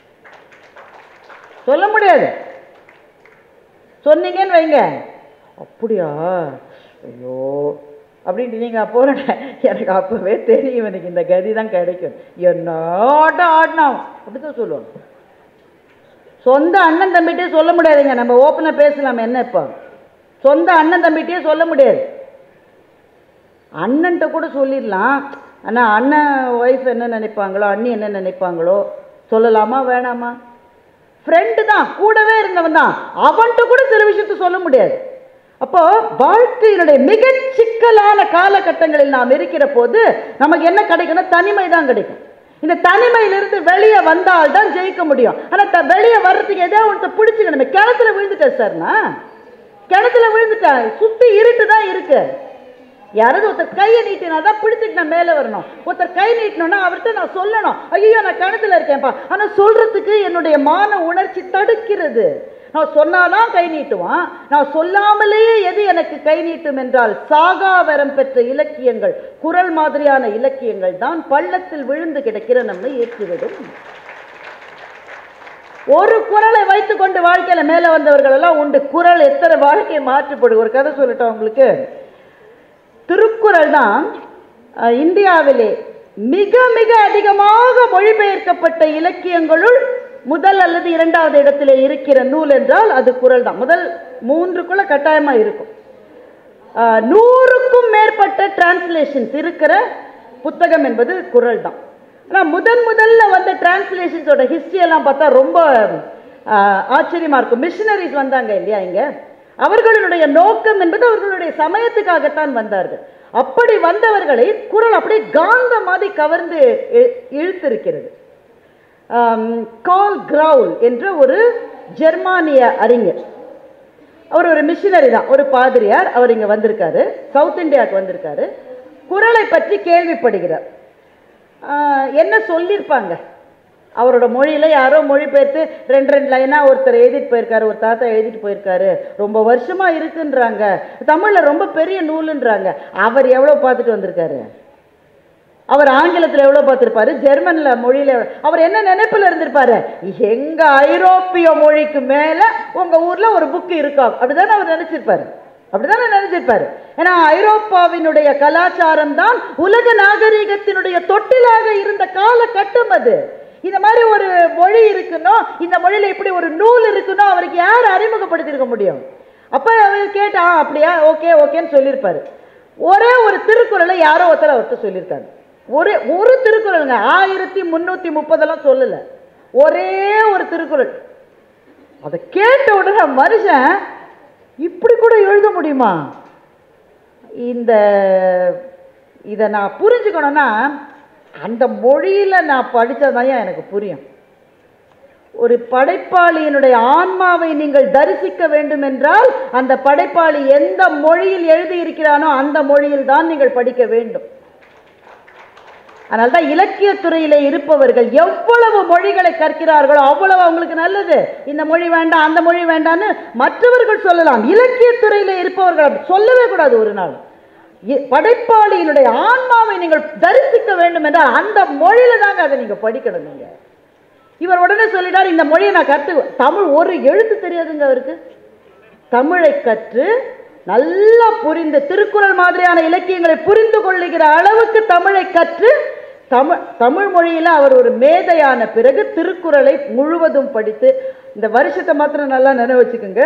சொல்ல முடியாது. சொன்னீங்கன்னு வைங்க, அப்படியா ஐயோ அப்படின்ட்டு நீங்க போற, எனக்கு அப்பவே தெரியும் எனக்கு இந்த கதி தான் கிடைக்கும், என்ன ஆடினா அப்படித்தான் சொல்லுவாங்க. சொந்த அண்ணன் தம்பிகிட்டே சொல்ல முடியாதுங்க. நம்ம ஓப்பனா பேசலாம் என்ன, இப்போ சொந்த அண்ணன் தம்பிகிட்டே சொல்ல முடியாது. அண்ணன்ட்ட கூட சொல்லிடலாம், ஆனால் அண்ணன் ஒய்ஃப் என்ன நினைப்பாங்களோ, அண்ணி என்ன நினைப்பாங்களோ, சொல்லலாமா வேணாமா? ஃப்ரெண்டு தான், கூடவே இருந்தவன் தான், அவன்கிட்ட கூட சில விஷயத்த சொல்ல முடியாது. அப்போ வாழ்க்கையினுடைய மிக சிக்கலான காலகட்டங்களில் நாம் இருக்கிற போது நமக்கு என்ன கிடைக்கணும்? தனிமை தான் கிடைக்கும். இந்த தனிமையிலிருந்து வெளியே வந்தால்தான் ஜெயிக்க முடியும். ஆனால் வெளியே வர்றதுக்கு ஏதோ ஒன்று பிடிச்சிக்கணுமே. கிணத்துல விழுந்துட்டேன் சார்னா, கிணத்துல விழுந்துட்டேன், சுற்றி இருட்டு தான் இருக்கு. யாராவது ஒருத்தர் கையை நீட்டினா தான் பிடிச்சிட்டு நான் மேலே வரணும். ஒருத்தர் கை நீட்டணும்னா அவர்கிட்ட நான் சொல்லணும், ஐயோ நான் கிணத்துல இருக்கேன்ப்பா. ஆனால் சொல்றதுக்கு என்னுடைய மான உணர்ச்சி தடுக்கிறது. நான் சொன்னாதான் கை நீட்டுவான். நான் சொல்லாமலேயே எது எனக்கு கை நீட்டும் என்றால் சாகாவரம் பெற்ற இலக்கியங்கள், குறள் மாதிரியான இலக்கியங்கள் தான் பள்ளத்தில் விழுந்து கிடக்கிற நம்மை ஏற்றிவிடும். ஒரு குறளை வைத்துக் கொண்டு வாழ்க்கையில மேல வந்தவர்கள் எல்லாம் உண்டு. குறள் எத்தனை வாழ்க்கையை மாற்றப்படும். ஒரு கதை சொல்லட்டா உங்களுக்கு. திருக்குறள் தான் இந்தியாவிலே மிக மிக அதிகமாக மொழிபெயர்க்கப்பட்ட இலக்கியங்களுள் முதல் அல்லது இரண்டாவது இடத்திலே இருக்கிற நூல் என்றால் அது குறள் தான். முதல் 3க்குள்ள கட்டாயமா இருக்கும். 100க்கும் மேற்பட்ட டிரான்ஸ்லேஷன்ஸ் இருக்கிற புத்தகம் என்பது குறள் தான். ஆனால் முதல்ல வந்த டிரான்ஸ்லேஷன்ஸோட ஹிஸ்டரி எல்லாம் பார்த்தா ரொம்ப ஆச்சரியமா இருக்கும். மிஷனரிஸ் வந்தாங்க இல்லையா இங்க, அவர்களுடைய நோக்கம் என்பது அவர்களுடைய சமயத்துக்காகத்தான் வந்தார்கள். அப்படி வந்தவர்களை குறள் அப்படியே காந்த மாதிரி கவர்ந்து இழுத்திருக்கிறது. கால் கிரவுல் என்ற ஒரு ஜெர்மானிய அறிஞர், அவர் ஒரு மிஷனரி தான், ஒரு பாதிரியார். அவர் இங்க வந்திருக்காரு, சவுத் இந்தியாவுக்கு வந்திருக்காரு. குறளை பற்றி கேள்விப்படுகிறார். என்ன சொல்லியிருப்பாங்க அவரோட மொழியில, யாரோ மொழிபெயர்த்து 2 லைனா ஒருத்தர் எழுதிட்டு போயிருக்காரு, ஒரு தாத்தா எழுதிட்டு போயிருக்காரு, ரொம்ப வருஷமா இருக்குன்றாங்க, தமிழ்ல ரொம்ப பெரிய நூலுன்றாங்க. அவர் எவ்வளவு பார்த்துட்டு வந்திருக்காரு, அவர் ஆங்கிலத்தில் எவ்வளவு பார்த்திருப்பாரு, ஜெர்மன்ல மொழியில அவர் என்ன நினைப்புல இருந்திருப்பாரு, எங்க ஐரோப்பிய மொழிக்கு மேல உங்க ஊர்ல ஒரு புக் இருக்கா, அப்படிதானே அவர் நினைச்சிருப்பாரு. ஏன்னா ஐரோப்பாவினுடைய கலாச்சாரம் தான் உலக நாகரீகத்தினுடைய தொட்டிலாக இருந்த காலகட்டம் அது. இந்த மாதிரி ஒரு மொழி இருக்கணும், இந்த மொழியில இப்படி ஒரு நூல் இருக்கணும், அவருக்கு யார் அறிமுகப்படுத்திருக்க முடியும்? அப்ப அவர் கேட்டா அப்படியா, ஓகே ஓகேன்னு சொல்லியிருப்பாரு. ஒரே ஒரு திருக்குறளை யாரோ ஒருத்தர் சொல்லியிருக்காரு. ஒரு திருக்குறளுங்க, 1330 சொல்லல, ஒரே ஒரு திருக்குறள். அதை கேட்ட உடனே மனுஷன் இப்படி கூட எழுத முடியுமா? இதை நான் புரிஞ்சுக்கணும்னா அந்த மொழியில நான் படித்ததான் எனக்கு புரியும். ஒரு படைப்பாளியினுடைய ஆன்மாவை நீங்கள் தரிசிக்க வேண்டும் என்றால் அந்த படைப்பாளி எந்த மொழியில் எழுதியிருக்கிறானோ அந்த மொழியில் தான் நீங்கள் படிக்க வேண்டும். அதனால்தான் இலக்கிய துறையிலே இருப்பவர்கள் எவ்வளவு மொழிகளை கற்கிறார்களோ அவ்வளவு அவங்களுக்கு நல்லது. இந்த மொழி வேண்டாம், அந்த மொழி வேண்டான்னு மற்றவர்கள் சொல்லலாம். இலக்கிய துறையிலே இருப்பவர்கள் சொல்லவே கூடாது. ஒரு நாள் படைப்பாளியினுடைய ஆன்மாவை நீங்கள் தரிசிக்க வேண்டும் என்றால் அந்த மொழியில தாங்க அதை நீங்க படிக்கணும். நீங்க இவர் உடனே சொல்லிட்டார், இந்த மொழியை நான் தமிழ் ஒரு எழுத்து தெரியாதுங்க அவருக்கு. தமிழை கற்று நல்லா புரிந்து திருக்குறள் மாதிரியான இலக்கியங்களை புரிந்து கொள்ளுகிற அளவுக்கு தமிழை கற்று தமிழ் மொழியில அவர் ஒரு மேதையான பிறகு திருக்குறளை முழுவதும் படித்து, இந்த வருஷத்தை மாத்திரம் நல்லா நினைவு வச்சுக்கோங்க,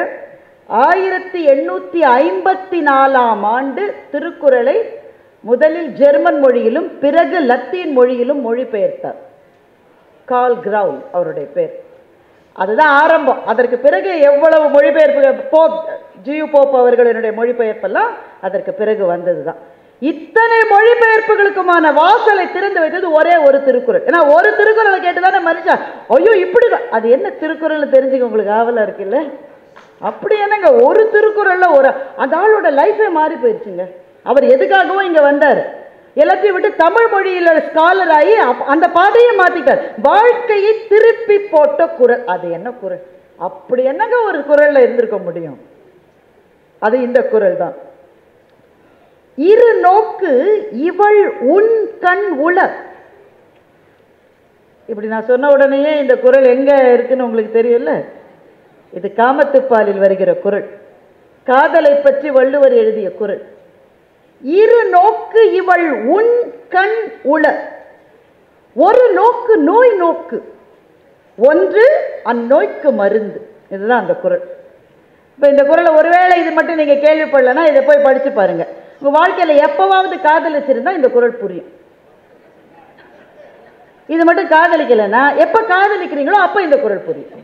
1854ஆம் ஆண்டு திருக்குறளை முதலில் ஜெர்மன் மொழியிலும் பிறகு லத்தீன் மொழியிலும் மொழிபெயர்த்தார். கால் கிரவுல் அவருடைய பேர். அதுதான் ஆரம்பம். அதற்கு பிறகு எவ்வளவு மொழிபெயர்ப்பு, போப் அவர்களுடைய மொழிபெயர்ப்பெல்லாம் அதற்கு பிறகு வந்ததுதான். இத்தனை மொழிபெயர்ப்புகளுக்குமான வாசலை திறந்து வைத்தது ஒரே ஒரு திருக்குறள். ஏன்னா ஒரு திருக்குறளை கேட்டுதானே மனுஷன் ஐயோ இப்படி அது என்ன திருக்குறள் தெரிஞ்சுக்க உங்களுக்கு ஆவலா இருக்குல்ல. அப்படி என்னங்க ஒரு திருக்குறள்ல அந்த ஆளோட லைஃபே மாறி போயிடுச்சுங்க. அவர் எதுக்காகவும் இங்க வந்தார், எல்லாத்தையும் விட்டு தமிழ் மொழியில ஸ்காலர் ஆகி அந்த பாதையை மாத்திட்டார். வாழ்க்கையை திருப்பி போட்ட குறள். அது என்ன குறள்? அப்படி என்னங்க ஒரு குறள்ல இருந்திருக்க முடியும்? அது இந்த குறள் தான். இரு நோக்கு இவள் உன் கண் உள. இப்படி நான் சொன்ன உடனேயே இந்த குறள் எங்க இருக்குன்னு உங்களுக்கு தெரியல. இது காமத்துப்பாலில் வருகிற குறள், காதலை பற்றி வள்ளுவர் எழுதிய குறள். இரு நோக்கு இவள் உன் கண் உள. ஒரு நோக்கு நோய் நோக்கு, ஒன்று அந்நோய்க்கு மருந்து. இதுதான் அந்த குறள். இப்போ இந்த குறளை ஒருவேளை இது மட்டும் நீங்க கேள்விப்படலன்னா இதை போய் படிச்சு பாருங்க. உங்க வாழ்க்கையில எப்பவாவது காதலிச்சிருந்தா இந்த குறள் புரியும். இது மட்டும் காதலிக்கலன்னா எப்ப காதலிக்கிறீங்களோ அப்ப இந்த குறள் புரியும்.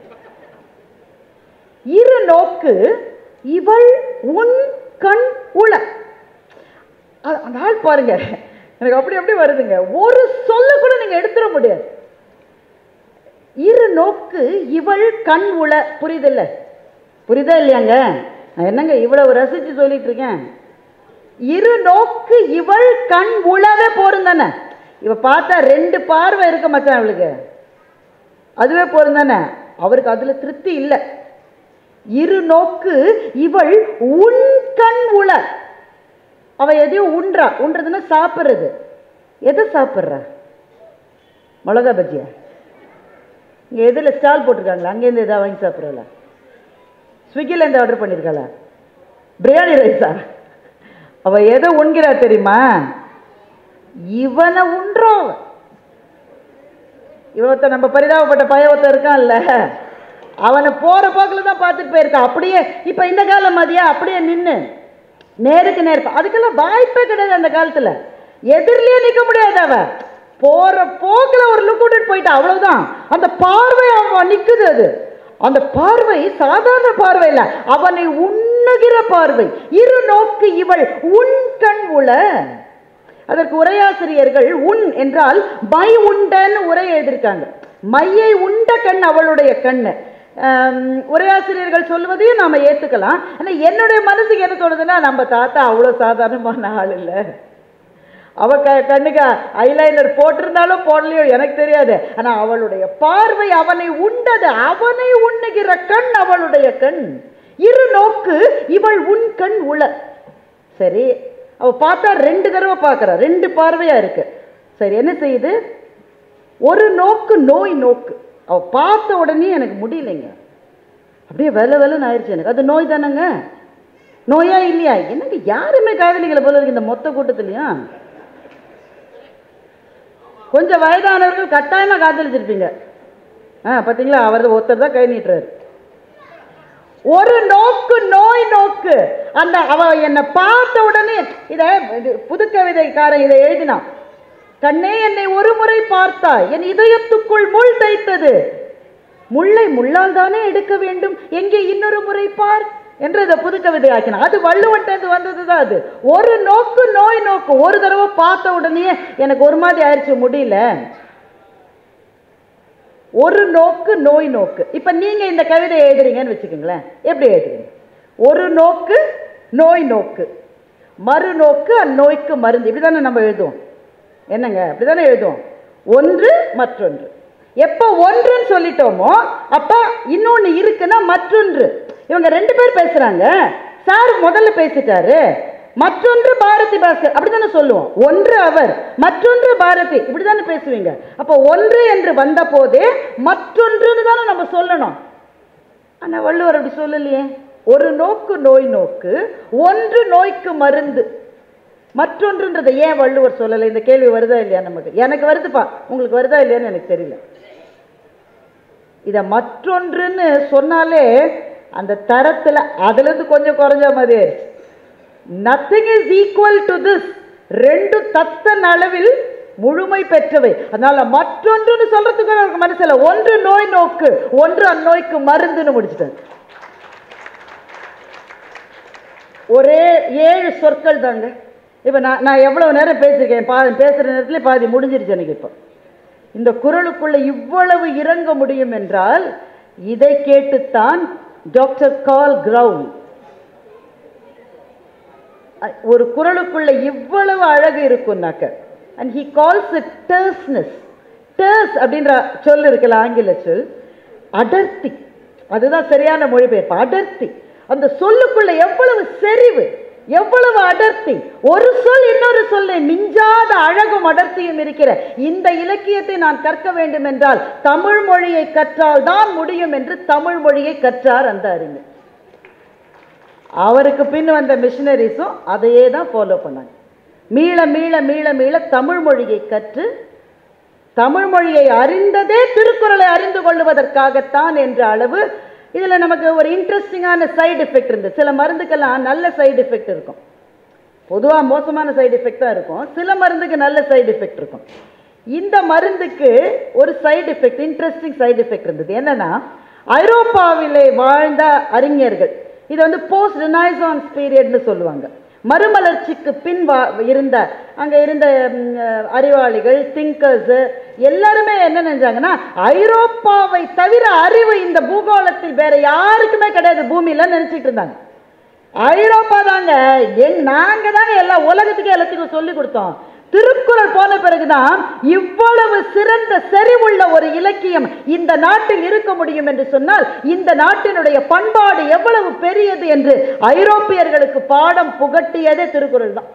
இரு நோக்கு இவள் உன் கண் உள. அந்த ஆள் பாருங்க, எனக்கு அப்படி அப்படி வருதுங்க. ஒரு சொல்ல கூட நீங்க எடுத்துட முடியாது. இரு நோக்கு இவள் கண் உள. புரியுதில்ல? புரியுதா இல்லையாங்க? நான் என்னங்க இவ்வளவு ரசிச்சு சொல்லிட்டு இருக்கேன். இரு நோக்கு இவள் கண் உளவே போரும் தானே. இவ பார்த்தா 2 பார்வை இருக்க மச்சான் அவளுக்கு, அதுவே போரும் தானே. அவருக்கு அதுல திருப்தி இல்லை. இரு நோக்கு இவள் உன் கண் உள. அவ எதையும் உண்றதுன்னா சாப்பிட்றது. எதை சாப்பிட்றா? மிளகா பஜ்ஜியா? இங்கே எதில் ஸ்டால் போட்டிருக்காங்களா? அங்கேருந்து எதாவது வாங்கி சாப்பிட்றல? ஸ்விக்கிலேருந்து ஆர்டர் பண்ணியிருக்காளா? பிரியாணி ரைஸா? அவ எதை உண்கிறா தெரியுமா? இவனை உண்றோம். இவத்த நம்ம பரிதாபப்பட்ட பயவத்த இருக்கான்ல, அவனை போற போக்கில் தான் பார்த்துட்டு போயிருக்கான். அப்படியே இப்ப இந்த காலம் மாதிரியா அப்படியே நின்று நேருக்கு நேர்ப்பா. அதுக்கெல்லாம் வாய்ப்பே கிடையாது அந்த காலத்துல. எதிரிலேயே நிற்க முடியாது. அவ போற போக்கில் ஒரு லுக் விட்டுட்டு போயிட்டா, அவ்வளவுதான். அந்த பார்வை அவன் நிக்குது. அது அந்த பார்வை சாதாரண பார்வை இல்ல, அவனை உண்ணுகிற பார்வை. இரு நோக்கு இவள் உன் கண் உள. அதற்கு உரையாசிரியர்கள் உன் என்றால் மை உண்டன்னு உரை எழுதியிருக்காங்க. மையை உண்ட கண் அவளுடைய கண்ணு. உரையாசிரியர்கள் சொல்வதையும் நாம ஏத்துக்கலாம். ஆனா என்னுடைய மனசுக்கு என்ன தோணுதுன்னா, நம்ம தாத்தா அவ்வளவு சாதாரணமான ஆள் இல்லை. அவ கண்ணுக்கு ஐலைனர் போட்டிருந்தாலும் போடலையோ எனக்கு தெரியாது. ஆனா அவளுடைய பார்வை அவனை உண்டது. அவனை உண்ணுகிற கண் அவளுடைய கண். இரு நோக்கு இவள் உன் கண் உள. சரி, அவ பார்த்தா 2 தடவை பார்க்கறா, 2 பார்வையா இருக்கு. சரி, என்ன செய்யுது? ஒரு நோக்கு நோய் நோக்கு. அவ பார்த்த உடனே எனக்கு முடியலைங்க, அப்படியே வெள்ளன்னு ஆயிடுச்சு எனக்கு. அது நோய் தானங்க? நோயா இல்லையா? என்னங்க யாருமே காதலிகளை போல இருக்கு இந்த மொத்த கூட்டத்திலையும். கொஞ்சம் வயதானவர்கள் கட்டாயமா காதலிச்சிருப்பீங்க. பாத்தீங்களா, அவர் ஒருத்தர் தான் கை நீட்டுறாரு. ஒரு நோக்கு நோய் நோக்கு. அந்த அவ என்னை பார்த்த உடனே, இத புதுக்கவிதைக்காரன் இதை எழுதினான். கண்ணே என்னை ஒரு முறை பார்த்தாய், என் இதயத்துக்குள் முள் தைத்தது. முள்ளை முள்ளால் தானே எடுக்க வேண்டும், எங்கே இன்னொரு முறை பார் என்று இதை புதுக்கவிதை ஆக்கினான். அது வள்ளுவன்ட்டு வந்ததுதான். அது ஒரு நோக்கு நோய் நோக்கு. ஒரு தடவை பார்த்த உடனே எனக்கு ஒரு மாதிரி ஆயிடுச்சு, முடியல. ஒரு நோக்கு நோய் நோக்கு. இப்ப நீங்க இந்த கவிதை எழுதுறீங்கன்னு வச்சுக்கோங்களேன், எப்படி எழுதுறீங்க? ஒரு நோக்கு நோய் நோக்கு, மறு நோக்கு அந்நோய்க்கு மருந்து. இப்படிதானே நம்ம எழுதுவோம். என்னங்க, அப்படிதானே எழுதுவோம். ஒன்று மற்றொன்று. எப்ப ஒன்றுன்னு சொல்லிட்டோமோ அப்ப இன்னொன்னு இருக்குன்னா மற்றொன்று. இவங்க 2 பேர் பேசுறாங்க. சார் முதல்ல பேசிட்டாரு, மற்றொன்று பாரதி பாஸ்கர், அப்படித்தானே சொல்லுவோம். ஒன்று அவர், மற்றொன்று பாரதி, இப்படித்தானே பேசுவீங்க. அப்ப ஒன்று என்று வந்த போதே மற்றொன்றுன்னு தானே நம்ம சொல்லணும். ஆனா வள்ளுவர் அப்படி சொல்லலையே. ஒரு நோக்கு நோய் நோக்கு, ஒன்று நோய்க்கு மருந்து. மற்றொன்றுன்றதை ஏன் வள்ளுவர் சொல்லலை? இந்த கேள்வி வருதா இல்லையா நமக்கு? எனக்கு வருதுப்பா, உங்களுக்கு வருதா இல்லையான்னு எனக்கு தெரியல. இத மற்றொன்றுன்னு சொன்னாலே அந்த தரத்துல அதுல இருந்து கொஞ்சம் குறைஞ்ச மாதிரி ஆயிடுச்சு. Nothing is equal to this. 2 தத்தன் அளவில் முழுமை பெற்றவை. அதனால மற்றொன்றுன்னு சொல்றதுக்கு எனக்கு மனசுல ஒன்று நோய் நோக்கு, ஒன்று அந்நோய்க்கு மருந்துன்னு முடிச்சுட்டேன். ஒரே 7 சொற்கள் தாங்க. இப்ப நான் எவ்வளவு நேரம் பேசியிருக்கேன், பேசுற நேரத்துல பாதி முடிஞ்சிருச்சு எனக்கு. இப்போ இந்த குறளுக்குள்ள இவ்வளவு இறங்க முடியும் என்றால் இதை கேட்டுத்தான் டாக்டர் கார்ல் கிரவுன் ஒரு குறளுக்குள்ள இவ்வளவு அழகு இருக்கும்னாக்க, and he calls it terseness. terse அப்படின்ற சொல் இருக்குல்ல, ஆங்கில சொல், அடர்த்தி. அதுதான் சரியான மொழிபெயர்ப்பு, அடர்த்தி. அந்த சொல்லுக்குள்ள எவ்வளவு செறிவு, எவ்வளவு அடர்த்தி. ஒரு சொல் இன்னொரு சொல்லை மிஞ்சாத அழகும் அடர்த்தியும் இருக்கிற இந்த இலக்கியத்தை நான் கற்க வேண்டும் என்றால் தமிழ் மொழியை கற்றால் தான் முடியும் என்று தமிழ் மொழியை கற்றார் அந்த அறிஞர். அவருக்கு பின் வந்த மிஷனரிஸும் அதையே தான் ஃபாலோ பண்ணாங்க. மீள மீள மீள மீள தமிழ் மொழியை கற்று, தமிழ் மொழியை அறிந்ததே திருக்குறளை அறிந்து கொள்வதற்காகத்தான் என்ற அளவு. இதுல நமக்கு ஒரு இன்ட்ரெஸ்டிங்கான சைடு எஃபெக்ட் இருந்து, சில மருந்துக்கெல்லாம் நல்ல சைடு எஃபெக்ட் இருக்கும். பொதுவாக மோசமான சைடு எஃபெக்ட் தான் இருக்கும், சில மருந்துக்கு நல்ல சைடு எஃபெக்ட் இருக்கும். இந்த மருந்துக்கு ஒரு side effect, interesting side effect இருந்தது. என்னன்னா, ஐரோப்பாவிலே வாழ்ந்த அறிஞர்கள், இது வந்து போஸ்ட் ரினைசான்ஸ் பீரியட்னு சொல்லுவாங்க, மறுமலர்ச்சிக்கு பின் இருந்த அங்க இருந்த அறிவாளிகள், திங்கர்ஸ் எல்லாருமே என்ன நினைச்சாங்கன்னா, ஐரோப்பாவை தவிர அறிவு இந்த பூகோளத்தில் வேற யாருக்குமே கிடையாது பூமியில நினைச்சிட்டு இருந்தாங்க. ஐரோப்பா தாங்க, நாங்க தாங்க எல்லா உலகத்துக்கே எல்லாத்துக்கும் சொல்லி கொடுத்தோம். திருக்குறள் போன பிறகுதான் இவ்வளவு சிறந்த செறிவுள்ள ஒரு இலக்கியம் இந்த நாட்டில் இருக்க முடியும் என்று சொன்னால் இந்த நாட்டினுடைய பண்பாடு எவ்வளவு பெரியது என்று ஐரோப்பியர்களுக்கு பாடம் புகட்டியதே திருக்குறள் தான்.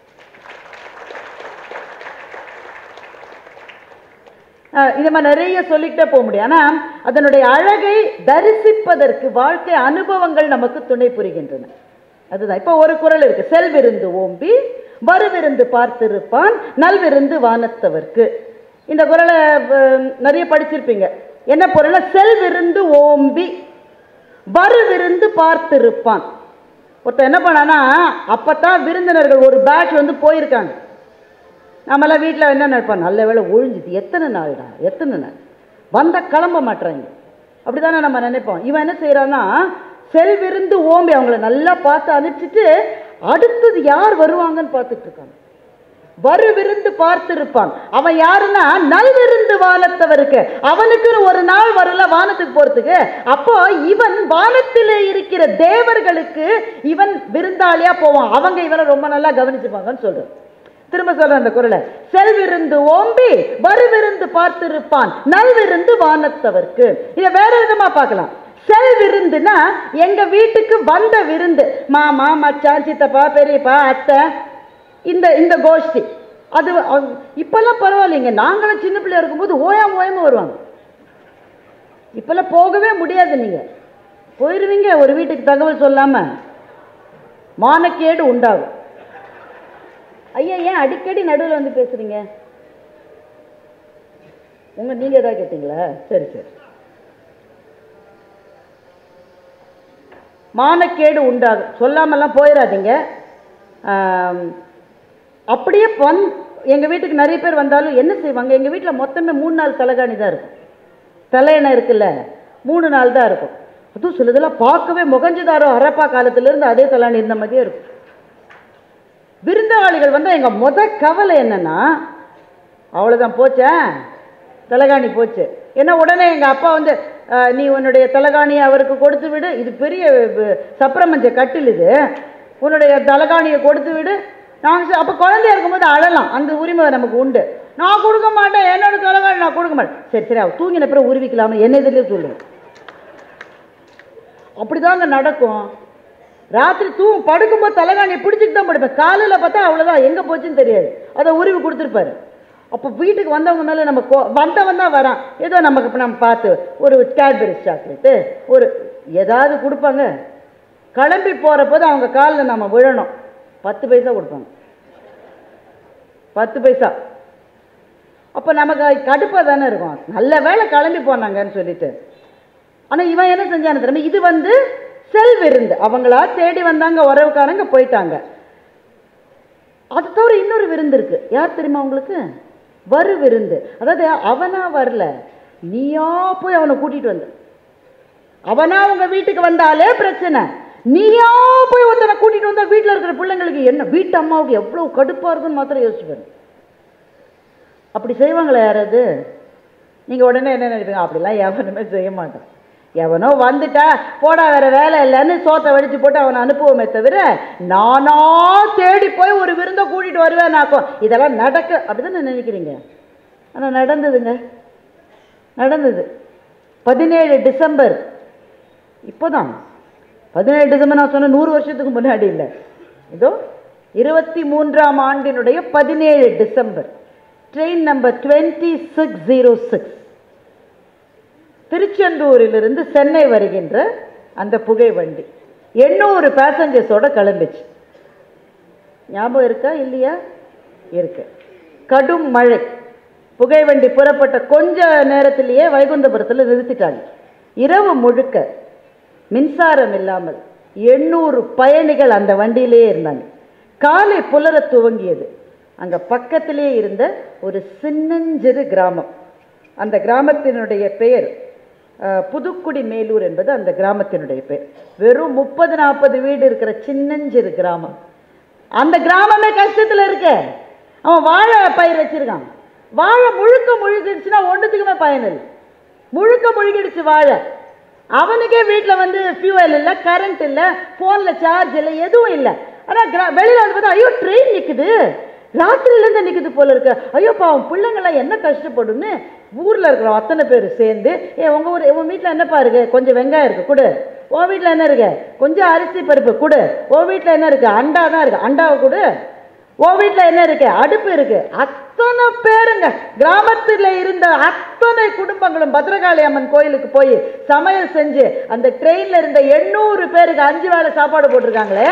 இது மாதிரி நிறைய சொல்லிக்கிட்டே போக முடியும். ஆனா அதனுடைய அழகை தரிசிப்பதற்கு வாழ்க்கை அனுபவங்கள் நமக்கு துணை புரிகின்றன. அதுதான் இப்ப ஒரு குறள் இருக்கு, செல்விருந்து ஓம்பி வருவிருந்து பார்த்திருப்பான் நல்விருந்து வானத்தவர்க்கு. இந்த குறளை நிறைய படிச்சிருப்பீங்க. என்ன பொருள்? செல்விருந்து ஓம்பி வருவிருந்து பார்த்திருப்பான். ஒருத்தர் என்ன பண்ணானா, அப்பதான் விருந்தினர்கள் ஒரு பேட்ச் வந்து போயிருக்காங்க. நம்மளாம் வீட்டில் என்ன நினைப்போம், நல்ல வேலை ஒழிஞ்சுது, எத்தனை நாள்டா எத்தனை நாள் வந்தால் கிளம்ப மாட்டுறாங்க, அப்படிதானே நம்ம நினைப்போம். இவன் என்ன செய்யறான்னா, செல்விருந்து ஓம்பி அவங்கள நல்லா பார்த்து அனுப்பிச்சிட்டு அடுத்தது யார் வருவாங்கன்னு பார்த்துட்டு இருக்காங்க. வருவிருந்து பார்த்திருப்பான். அவன் யாருன்னா நல்விருந்து வானத்தவருக்கு. அவனுக்குன்னு ஒரு நாள் வரல வானத்துக்கு போறதுக்கு. அப்போ இவன் வானத்திலே இருக்கிற தேவர்களுக்கு இவன் விருந்தாளியா போவான். அவங்க இவனை ரொம்ப நல்லா கவனிச்சுப்பாங்கன்னு சொல்றான். திரும்ப சொல்ற அந்த குறளை, செல்விருந்து ஓம்பி வருவிருந்து பார்த்திருப்பான் நல்விருந்து வானத்தவர்க்கு. இதை வேற விதமா பார்க்கலாம். செல்விருந்துனா எங்க வீட்டுக்கு வந்த விருந்து, மாமா மச்சான் சித்தப்பா பெரியப்பா அத்தை, இந்த கோஷ்டி. அது இப்பெல்லாம் பரவாயில்லைங்க. நாங்களும் சின்ன பிள்ளையா இருக்கும்போது ஓயாம வருவாங்க. இப்பெல்லாம் போகவே முடியாது. நீங்க போயிருவீங்க ஒரு வீட்டுக்கு தகவல் சொல்லாம, மானக்கேடு உண்டாகும். ஐயா ஏன் அடிக்கடி நடுவில் வந்து பேசுறீங்க? நீங்க ஏதாவது கேட்டீங்களா? சரி சரி. மானக்கேடு உண்டாகும், சொல்லாமல்லாம் போயிடாதீங்க. அப்படியே எங்கள் வீட்டுக்கு நிறைய பேர் வந்தாலும் என்ன செய்வாங்க, எங்கள் வீட்டில் மொத்தமே 3 நாள் தலைகாணி தான் இருக்கும். தலையணை இருக்குல்ல, 3 நாள் தான் இருக்கும். அதுவும் சிலதெல்லாம் பார்க்கவே முகஞ்சுதாரோ ஹரப்பா காலத்திலிருந்து அதே தலையணை இருந்த மாதிரியே இருக்கும். விருந்தாளிகள் வந்தால் எங்கள் கவலை என்னன்னா, அவ்வளோதான் போச்சா தலைகாணி போச்சு. ஏன்னா உடனே எங்கள் அப்பா வந்து, நீ உன்னுடைய தலைகாணியை அவருக்கு கொடுத்து விடு, இது பெரிய சப்ரமஞ்ச கட்டில், இது உன்னுடைய தலைகாணியை கொடுத்து விடு. நாங்கள் அப்போ குழந்தைய இருக்கும்போது அழலாம், அந்த உரிமை நமக்கு உண்டு. நான் கொடுக்க மாட்டேன், என்னோட தலைகாணி நான் கொடுக்க மாட்டேன். சரி சரி, அவள் தூங்கின பிறகு உருவிக்கலாம்னு என்ன இதுலேயே சொல்லுவேன். அப்படிதாங்க நடக்கும். ராத்திரி படுக்கும்போது தலைகாணியை பிடிச்சிட்டு தான் படுப்பேன். காலையில் பார்த்தா அவ்வளோதான், எங்கே போச்சுன்னு தெரியாது. அதை உருவி கொடுத்துருப்பாரு. அப்போ வீட்டுக்கு வந்தவங்க மேலே நம்ம வந்தவன் தான் வரான், ஏதோ நமக்கு இப்போ நம்ம பார்த்து ஒரு கேட்பரி சாக்லேட்டு ஒரு ஏதாவது கொடுப்பாங்க. கிளம்பி போகிற போது அவங்க காலில் நம்ம விழணும். 10 பைசா கொடுப்பாங்க, 10 பைசா. அப்போ நமக்கு கடுப்பாக தானே இருக்கும். நல்ல வேலை கிளம்பி போனாங்கன்னு சொல்லிட்டு. ஆனால் இவன் என்ன செஞ்சான்னு தெரியுமா, இது வந்து செல்விருந்து, அவங்களா தேடி வந்தாங்க, உறவுக்காரங்க போயிட்டாங்க. அது தவிர இன்னொரு விருந்து இருக்கு. யார் தெரியுமா உங்களுக்கு? வரு விருந்து. அதாவது அவனா வரல, நீயா போய் அவனை கூட்டிட்டு வந்த. அவனா உங்க வீட்டுக்கு வந்தாலே பிரச்சனை, நீயா போய் ஒருத்தனை கூட்டிட்டு வந்தா வீட்டில் இருக்கிற பிள்ளைங்களுக்கு என்ன, வீட்டு அம்மாவுக்கு எவ்வளவு கடுப்பா இருக்குன்னு மாத்திரம் யோசிச்சு பாருங்க. அப்படி செய்வாங்களா யாராவது? நீங்க உடனே என்ன நினைப்பீங்க, அப்படிலாம் எவனுமே செய்ய மாட்டான். எவனோ வந்துட்டா போடா வேற வேலை இல்லைன்னு சோத்தை வடிச்சு போட்டு அவனை அனுப்புவோமே தவிர, நானா தேடி போய் ஒரு விருந்தை கூட்டிட்டு வருவேன் நாக்கும். இதெல்லாம் நடக்க அப்படிதான் நினைக்கிறீங்க. ஆனால் நடந்ததுங்க, நடந்தது. 17 டிசம்பர், இப்போதான் 17 டிசம்பர் நான் சொன்ன 100 வருஷத்துக்கு முன்னாடி இல்லை, இதோ 23ஆம் ஆண்டினுடைய 17 டிசம்பர், ட்ரெயின் நம்பர் 2606 திருச்செந்தூரிலிருந்து சென்னை வருகின்ற அந்த புகை வண்டி 800 பேசஞ்சர்ஸோட கிளம்பிச்சு. ஞாபகம் இருக்கா இல்லையா? இருக்கு. கடும் மழை. புகை வண்டி புறப்பட்ட கொஞ்ச நேரத்திலேயே வைகுந்தபுரத்தில் நிறுத்திட்டாங்க. இரவு முழுக்க மின்சாரம் இல்லாமல் 800 பயணிகள் அந்த வண்டியிலேயே இருந்தாங்க. காலை புலர துவங்கியது. அங்க பக்கத்திலே இருந்த ஒரு சின்னஞ்சிறு கிராமம், அந்த கிராமத்தினுடைய பெயர் புதுக்குடி மேலூர் என்பது அந்த கிராமத்தினுடைய பேர். வெறும் 30-40 வீடு இருக்கிற சின்னஞ்சிறு கிராமம். அந்த கிராமமே கஷ்டத்தில் இருக்கு. அவன் வாழை பயிர் வச்சிருக்கான். வாழை முழுகிடுச்சுன்னா ஒன்றுத்துக்குமே பயனில்லை. முழுகிடுச்சு வாழை. அவனுக்கே வீட்டில் வந்து ஃபியூவல் இல்லை, கரண்ட் இல்லை, ஃபோனில் சார்ஜ் இல்லை, எதுவும் இல்லை. ஆனால் வெளியில் வந்து பார்த்தா ஐயோ ட்ரெயின் நிற்குது, ராத்திரியிலேருந்து நிற்குது போல இருக்கு. ஐயோ பாவம் பிள்ளைங்களாம் என்ன கஷ்டப்படுன்னு ஊரில் இருக்கிற அத்தனை பேர் சேர்ந்து, உங்கள் வீட்டில் என்னப்பா இருக்கு? கொஞ்சம் வெங்காயம் இருக்கு கொடு. உன் வீட்டில் என்ன இருக்கு? கொஞ்சம் அரிசி பருப்பு கொடு. உன் வீட்டில் என்ன இருக்கு? அண்டா தான் இருக்கு, அண்டாவை கொடு. உன் வீட்டில் என்ன இருக்கு? அடுப்பு இருக்கு. அத்தனை பேருங்க, கிராமத்தில் இருந்த அத்தனை குடும்பங்களும் பத்ரகாளி அம்மன் கோயிலுக்கு போய் சமையல் செஞ்சு அந்த ட்ரெயின்ல இருந்த 800 பேருக்கு 5 வேளை சாப்பாடு போட்டிருக்காங்களே.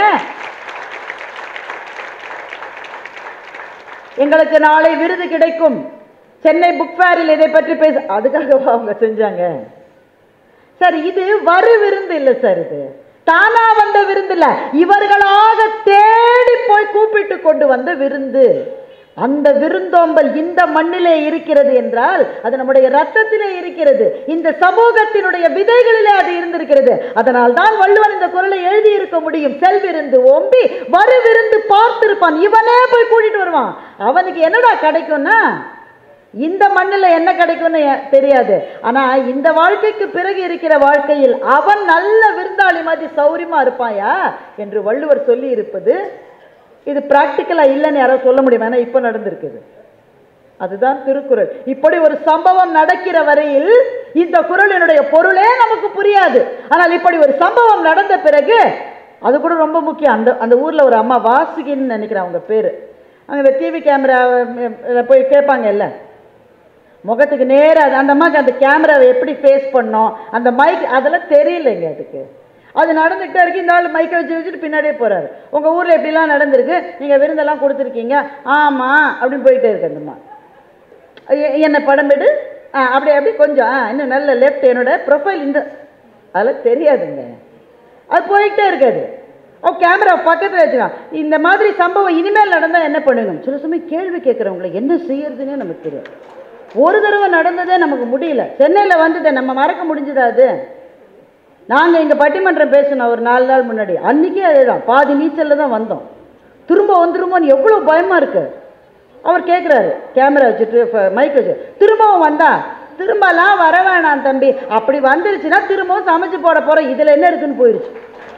எங்களுக்கு நாளை விருது கிடைக்கும், சென்னை புக் ஃபேரில் இதை பற்றி பேச, அதுக்காக அவங்க செஞ்சாங்க. சார் இது வரு விருந்து இல்லை சார், இது தானா வந்த விருந்து இல்ல, இவர்களாக தேடி போய் கூப்பிட்டு கொண்டு வந்த விருந்து. அந்த விருந்தோம்பல் இந்த மண்ணிலே இருக்கிறது என்றால் அது நம்முடைய ரத்தத்திலே இருக்கிறது, இந்த சமூகத்தினுடைய விதைகளிலே அது இருந்திருக்கிறது. அதனால் தான் வள்ளுவன் இந்த குறளை எழுதி இருக்க முடியும். செல்விருந்து ஓம்பி வரு விருந்து பார்த்திருப்பான், இவனே போய் கூட்டிட்டு வருவான். அவனுக்கு என்னடா கிடைக்கும்னா இந்த மண்ணில் என்ன கிடைக்கும்னு தெரியாது. ஆனா இந்த வாழ்க்கைக்கு பிறகு இருக்கிற வாழ்க்கையில் அவன் நல்ல விருந்தாளி மாதிரி சௌரியமா இருப்பாயா என்று வள்ளுவர் சொல்லி இருப்பது இது பிராக்டிக்கலா இல்லைன்னு யாரோ சொல்ல முடியும். ஏன்னா இப்ப நடந்திருக்குது. அதுதான் திருக்குறள். இப்படி ஒரு சம்பவம் நடக்கிற வரையில் இந்த குறளினுடைய பொருளே நமக்கு புரியாது. ஆனால் இப்படி ஒரு சம்பவம் நடந்த பிறகு அது கூட ரொம்ப முக்கியம். அந்த ஊர்ல ஒரு அம்மா வாசுகின்னு நினைக்கிறேன் அவங்க பேரு. அங்க டிவி கேமரா போய் கேட்பாங்க இல்ல, முகத்துக்கு நேராக அந்த அம்மாவுக்கு அந்த கேமராவை எப்படி ஃபேஸ் பண்ணோம், அந்த மைக் அதெல்லாம் தெரியலைங்க. அதுக்கு அது நடந்துகிட்டே இருக்கு. இந்த ஆள் மைக்கை வச்சுட்டு பின்னாடியே போறாரு. உங்க ஊர்ல எப்படிலாம் நடந்திருக்கு, நீங்க விருந்தெல்லாம் கொடுத்துருக்கீங்க, ஆமா அப்படின்னு போயிட்டே இருக்கு. அந்த அம்மா என்ன படம் எடு, அப்படி கொஞ்சம் இன்னும் நல்ல லெஃப்ட் என்னோட ப்ரொஃபைல் இந்த அதெல்லாம் தெரியாதுங்க. அது போயிட்டே இருக்காது. அவன் கேமரா பக்கத்தில் வச்சுக்கான். இந்த மாதிரி சம்பவம் இனிமேல் நடந்தால் என்ன பண்ணுங்க? சில சமயம் கேள்வி கேட்குறவங்களை என்ன செய்யறதுன்னே நமக்கு தெரியும். ஒரு தடவை நடந்ததே நமக்கு முடியல. சென்னையில் வந்ததை நம்ம மறக்க முடிஞ்சதா? அது நாங்கள் இங்கே பட்டிமன்றம் பேசினோம் ஒரு 4 நாள் முன்னாடி. அன்றைக்கே அதுதான் பாதி நீச்சலில் தான் வந்தோம். திரும்ப வந்துருமோன்னு எவ்வளோ பயமாக இருக்கு. அவர் கேட்குறாரு கேமரா வச்சுட்டு மைக் வச்சு, திரும்பவும் வந்தா திரும்பலாம் வர வேணாம் தம்பி, அப்படி வந்துருச்சுன்னா திரும்பவும் சமைச்சு போட போகிறோம், இதில் என்ன இருக்குன்னு போயிடுச்சு.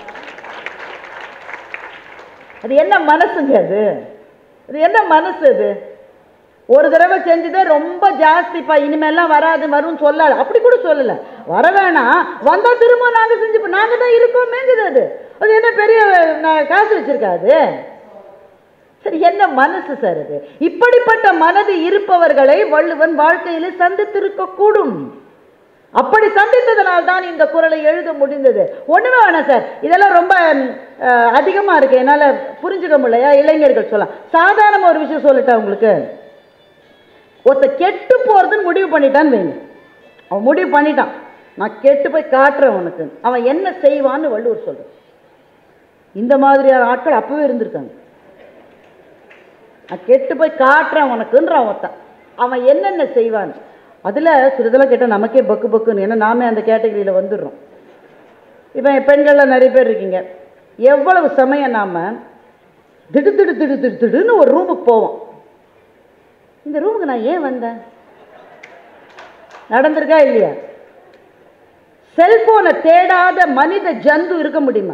அது என்ன மனசுங்க? அது என்ன மனசு? அது ஒரு தடவை செஞ்சதே ரொம்ப ஜாஸ்திப்பா, இனிமேல்லாம் வராது வரும்னு சொல்லாது. அப்படி கூட சொல்லலை, வர வேணாம், வந்தா திரும்ப நாங்கள் செஞ்சு நாங்கள் தான் இருக்கோமேங்குது. அது என்ன பெரிய காசு வச்சிருக்காது. சரி, என்ன மனசு சார் அது? இப்படிப்பட்ட மனது இருப்பவர்களை வள்ளுவன் வாழ்க்கையில சந்தித்திருக்க கூடும். அப்படி சந்தித்ததனால் தான் இந்த குறளை எழுத முடிந்தது. ஒண்ணுமே வேணாம் சார், இதெல்லாம் ரொம்ப அதிகமா இருக்கு, என்னால புரிஞ்சுக்க முடியலையா? இளைஞர்கள் சொல்லலாம். சாதாரண ஒரு விஷயம் சொல்லிட்டா உங்களுக்கு, ஒருத்த கெட்டு போறதுன்னு முடிவு பண்ணிட்டான்னு வைங்க. அவன் முடிவு பண்ணிட்டான், நான் கெட்டு போய் காட்டுறேன் உனக்கு. அவன் என்ன செய்வான்னு வள்ளுவர் சொல்றான். இந்த மாதிரியான ஆட்கள் அப்பவே இருந்திருக்காங்க. நான் கெட்டு போய் காட்டுறேன் உனக்குன்றான் ஒருத்தன். அவன் என்னென்ன செய்வான்? அதில் சிறிதெல்லாம் கேட்டால் நமக்கே பக்கு பக்குன்னு, ஏன்னா நாமே அந்த கேட்டகரியில் வந்துடுறோம். இப்போ பெண்கள்லாம் நிறைய பேர் இருக்கீங்க. எவ்வளவு சமயம் நாம் திடுன்னு ஒரு ரூமுக்கு போவோம். இந்த ரூமுக்கு நான் ஏன் வந்தேன்? நடந்திருக்கா இல்லையா? செல்போனை தேடாத மனித ஜந்து இருக்க முடியுமா?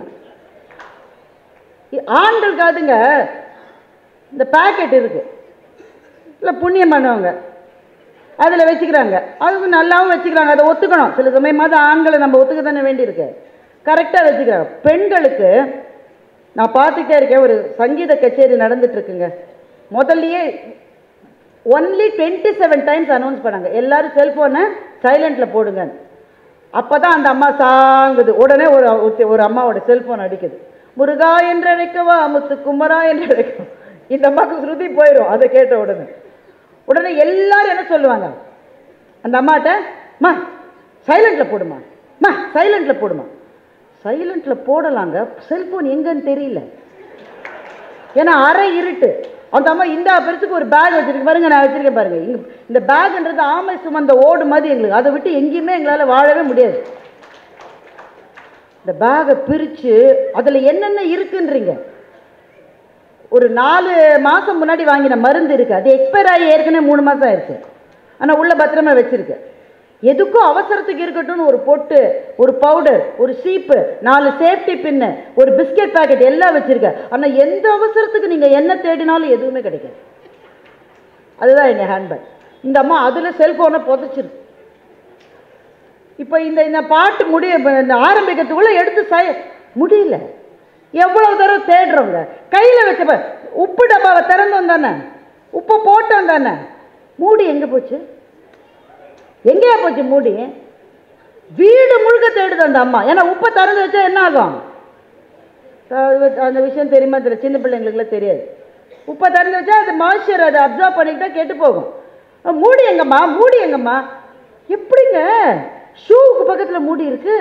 ஆண்களுக்காதுங்க இந்த பேக்கெட் இருக்கு, இல்லை புண்ணியம் பண்ணுவாங்க, அதில் வச்சுக்கிறாங்க. அதுக்கு நல்லாவும் வச்சுக்கிறாங்க, அதை ஒத்துக்கணும். சில சமயமாவது ஆண்களை நம்ம ஒத்துக்க தானே வேண்டியிருக்கு. கரெக்டாக வச்சுக்கிறாங்க. பெண்களுக்கு நான் பார்த்துக்கிட்டே இருக்கேன், ஒரு சங்கீத கச்சேரி நடந்துட்டு இருக்குங்க. முதல்லையே ஒன்லி 27 டைம்ஸ் அனௌன்ஸ் பண்ணாங்க, எல்லாரும் செல்ஃபோனை சைலண்டில் போடுங்க. அப்போ தான் அந்த அம்மா சாங்குது. உடனே ஒரு அம்மாவோட செல்ஃபோன் அடிக்குது. முருகா என்று அழைக்கவா, முத்து குமரா என்று அழைக்கவா. இந்த அம்மாவுக்கு ஸ்ருதி போயிடும் அதை கேட்ட உடனே எல்லாரும் என்ன சொல்லுவாங்க அந்த அம்மாட்ட, மா சைலண்ட்ல போடுமா, மா சைலண்ட்ல போடுமா. சைலண்ட்ல போடலாங்க, செல்போன் எங்கன்னு தெரியல, ஏன்னா அரை இருட்டு. அந்த அம்மா இந்த பெருசுக்கு ஒரு பேக் வச்சிருக்கு பாருங்க, நான் வச்சிருக்கேன் பாருங்க. இந்த பேக்ன்றது ஆமை சுமந்த ஓடு மாதிரி எங்களுக்கு, அதை விட்டு எங்கேயுமே எங்களால் வாழவே முடியாது. இந்த பேகை பிரித்து அதில் என்னென்ன இருக்குன்றீங்க. ஒரு 4 மாதம் முன்னாடி வாங்கின மருந்து இருக்குது, அது எக்ஸ்பயர் ஆகி ஏற்கனவே 3 மாதம் ஆயிடுச்சு. ஆனால் உள்ள பத்திரமா வச்சிருக்கு. எதுக்கும் அவசரத்துக்கு இருக்கட்டும்னு ஒரு பொட்டு, ஒரு பவுடர், ஒரு சீப்பு, 4 சேஃப்டி பின்னு, ஒரு பிஸ்கெட் பேக்கெட் எல்லாம் வச்சிருக்க. ஆனால் எந்த அவசரத்துக்கு நீங்கள் என்ன தேடினாலும் எதுவுமே கிடைக்காது. அதுதான் எங்கள் ஹேண்ட்பேக். இந்த அம்மா அதில் செல்ஃபோனை புதைச்சிருக்கு. இப்போ இந்த பாட்டு ஆரம்பிக்கிறதுக்குள்ளே எடுத்து முடியல. எவ்வளவு தடவை தேடுறவங்க கையில் வச்ச உப்பு டப்பாவை திறந்தோம் தானே, உப்பை போட்டோம் தானே, மூடி எங்கே போச்சு? எங்கேயா போச்சு மூடி? வீடு முழுக்க தேடுது அந்த அம்மா. ஏன்னா உப்பை திறந்து வச்சா என்ன ஆகும்? அந்த விஷயம் தெரியுமா தெரியல, சின்ன பிள்ளைங்களுக்குலாம் தெரியாது. உப்பை திறந்து வச்சா அது மாய்ஸ்சர் அதை அப்சர்வ் பண்ணிக்கிட்டா கெட்டு போகும். மூடி எங்கம்மா, மூடி எங்கம்மா? எப்படிங்க ஷூவுக்கு பக்கத்தில் மூடி இருக்கு?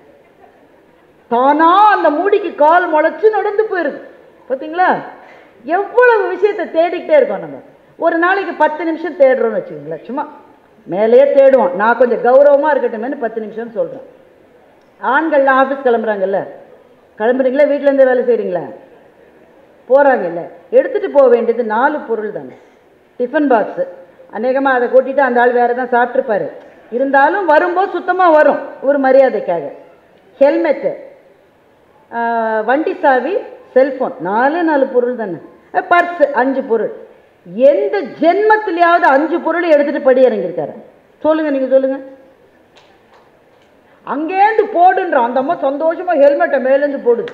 தானா அந்த மூடிக்கு கால் முளைச்சு நடந்து போயிருக்கு. பார்த்தீங்களா? எவ்வளவு விஷயத்தை தேடிக்கிட்டே இருக்கோம். நம்ம ஒரு நாளைக்கு 10 நிமிஷம் தேடுறோம்னு வச்சுக்கோங்களேன். சும்மா மேலேயே தேடுவோம். நான் கொஞ்சம் கௌரவமாக இருக்கட்டுமேனு 10 நிமிஷம்னு சொல்கிறேன். ஆண்கள்லாம் ஆஃபீஸ் கிளம்புறாங்கல்ல, கிளம்புறீங்களா? வீட்டிலேருந்து வேலை செய்கிறீங்களா? போகிறாங்கல்ல, எடுத்துகிட்டு போக வேண்டியது 4 பொருள் தானே. டிஃபன் பாக்ஸு அநேகமாக அதை கூட்டிகிட்டு அந்த ஆள் வேறு தான் சாப்பிட்ருப்பாரு. இருந்தாலும் வரும்போது சுத்தமாக வரும் ஒரு மரியாதைக்காக. ஹெல்மெட்டு, வண்டி சாவி, செல்ஃபோன், 4 பொருள் தானே. பர்ஸு 5 பொருள். எந்த ஜென்மத்திலேயாவது 5 பொருளை எடுத்துகிட்டு படி இறங்கியிருக்காரு? சொல்லுங்கள், நீங்கள் சொல்லுங்கள். அங்கேருந்து போடுன்றான் அந்த அம்மா. சந்தோஷமாக ஹெல்மெட்டை மேலேருந்து போடுது.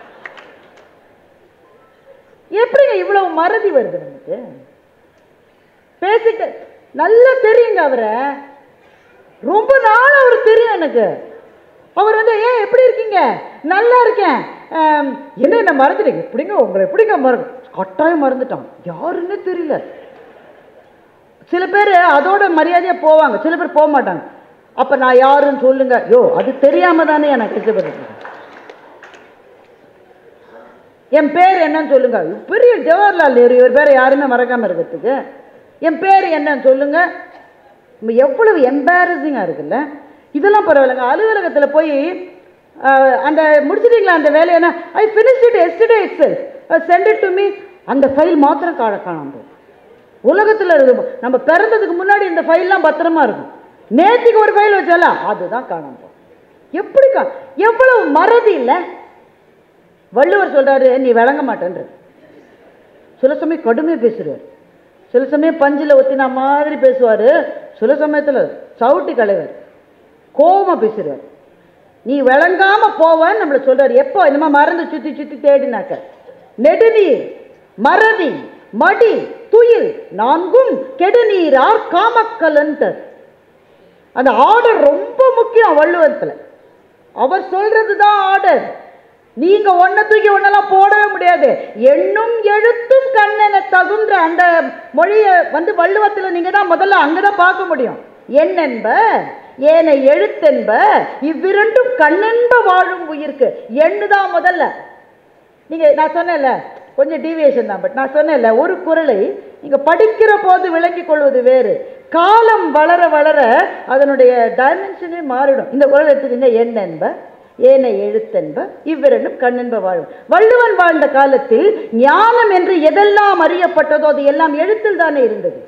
எப்படிங்க இவ்வளவு மறதி வருது நமக்கு? பேசிக்க நல்லா தெரியுங்க அவரை, ரொம்ப நாள் அவருக்கு தெரியும் எனக்கு. அவர் ஏன் எப்படி இருக்கீங்க? நல்லா இருக்கேன். என்ன மறந்துட்டீங்க? எப்படிங்க உங்களை எப்படிங்க கட்டாயம் மறந்துட்டான். யாருன்னு தெரியல. சில பேர் அதோட மரியாதையா போவாங்க, சில பேர் போக மாட்டாங்க. அப்ப நான் யாருன்னு சொல்லுங்க. யோ, அது தெரியாம தானே எனக்கு கஷ்டப்பட்டு. என் பேர் என்னன்னு சொல்லுங்க. பெரிய ஜவஹர்லால் நேரு, இவர் பேரை யாருமே மறக்காம இருக்கிறதுக்கு. என் பேர் என்னன்னு சொல்லுங்க. எவ்வளவு எம்பாரசிங்கா இருக்குல்ல. இதெல்லாம் பரவாயில்லைங்க. அலுவலகத்தில் போய் அந்த முடிச்சிட்டீங்களா அந்த வேலையை? என்ன, I finished it yesterday itself, sent it to me. அந்த ஃபைல் மாத்திரம் காணாம. உலகத்தில் இருக்கு. நம்ம பிறந்ததுக்கு முன்னாடி இந்த ஃபைல்லாம் பத்திரமா இருக்கும். நேற்றுக்கு ஒரு ஃபைல் வச்சால அதுதான் காணாம. எப்படி எவ்வளவு மறதி இல்லை? வள்ளுவர் சொல்றாரு, நீ விளங்க மாட்டேன்ற. சில சமயம் கடுமையாக பேசுறாரு, சில சமயம் பஞ்சில் ஒத்தினா மாதிரி பேசுவார், சில சமயத்தில் சவுட்டி கலைவர் கோபமா பேசுறாரு. நீ விளங்காம போவன்னு நம்மளை சொல்றாரு. எப்போ இந்த மாதிரி மறந்து சுத்தி சுத்தி தேடினாக்க, நெடுநீர் மறதி மடி துயில் 4ம் கெடுநீரார் காமக்கலன்ட்டு. அந்த ஆர்டர் ரொம்ப முக்கியம் வள்ளுவத்தில். அவர் சொல்றதுதான் ஆர்டர். நீங்க ஒன்ன தூக்கி ஒன்னெல்லாம் போடவே முடியாது. எண்ணும் எழுத்தும் கண்ணென தகுன்ற அந்த மொழியை வள்ளுவத்தில் நீங்க தான் முதல்ல அங்கதான் பார்க்க முடியும். எண்ணென்ப ஏனை எழுத்தென்ப இவ்விரண்டும் கண்ணென்ப வாழும் உயிர்க்கு. எண்ணுதான் முதல்ல. நீங்க நான் சொன்னேன்ல, கொஞ்சம் டீவியேஷன் தான், பட் நான் சொன்னேன்ல, ஒரு குறளை நீங்க படிக்கிற போது விளங்கிக் கொள்வது வேறு, காலம் வளர வளர அதனுடைய டைமென்ஷனே மாறிடும். இந்த குறள் எடுத்துக்கங்க. எண்ணென்ப ஏனை எழுத்தென்ப இவ்விரண்டும் கண்ணென்ப வாழும். வள்ளுவன் வாழ்ந்த காலத்தில் ஞானம் என்று எதெல்லாம் அறியப்பட்டதோ அது எல்லாம் எழுத்தில் தானே இருந்தது.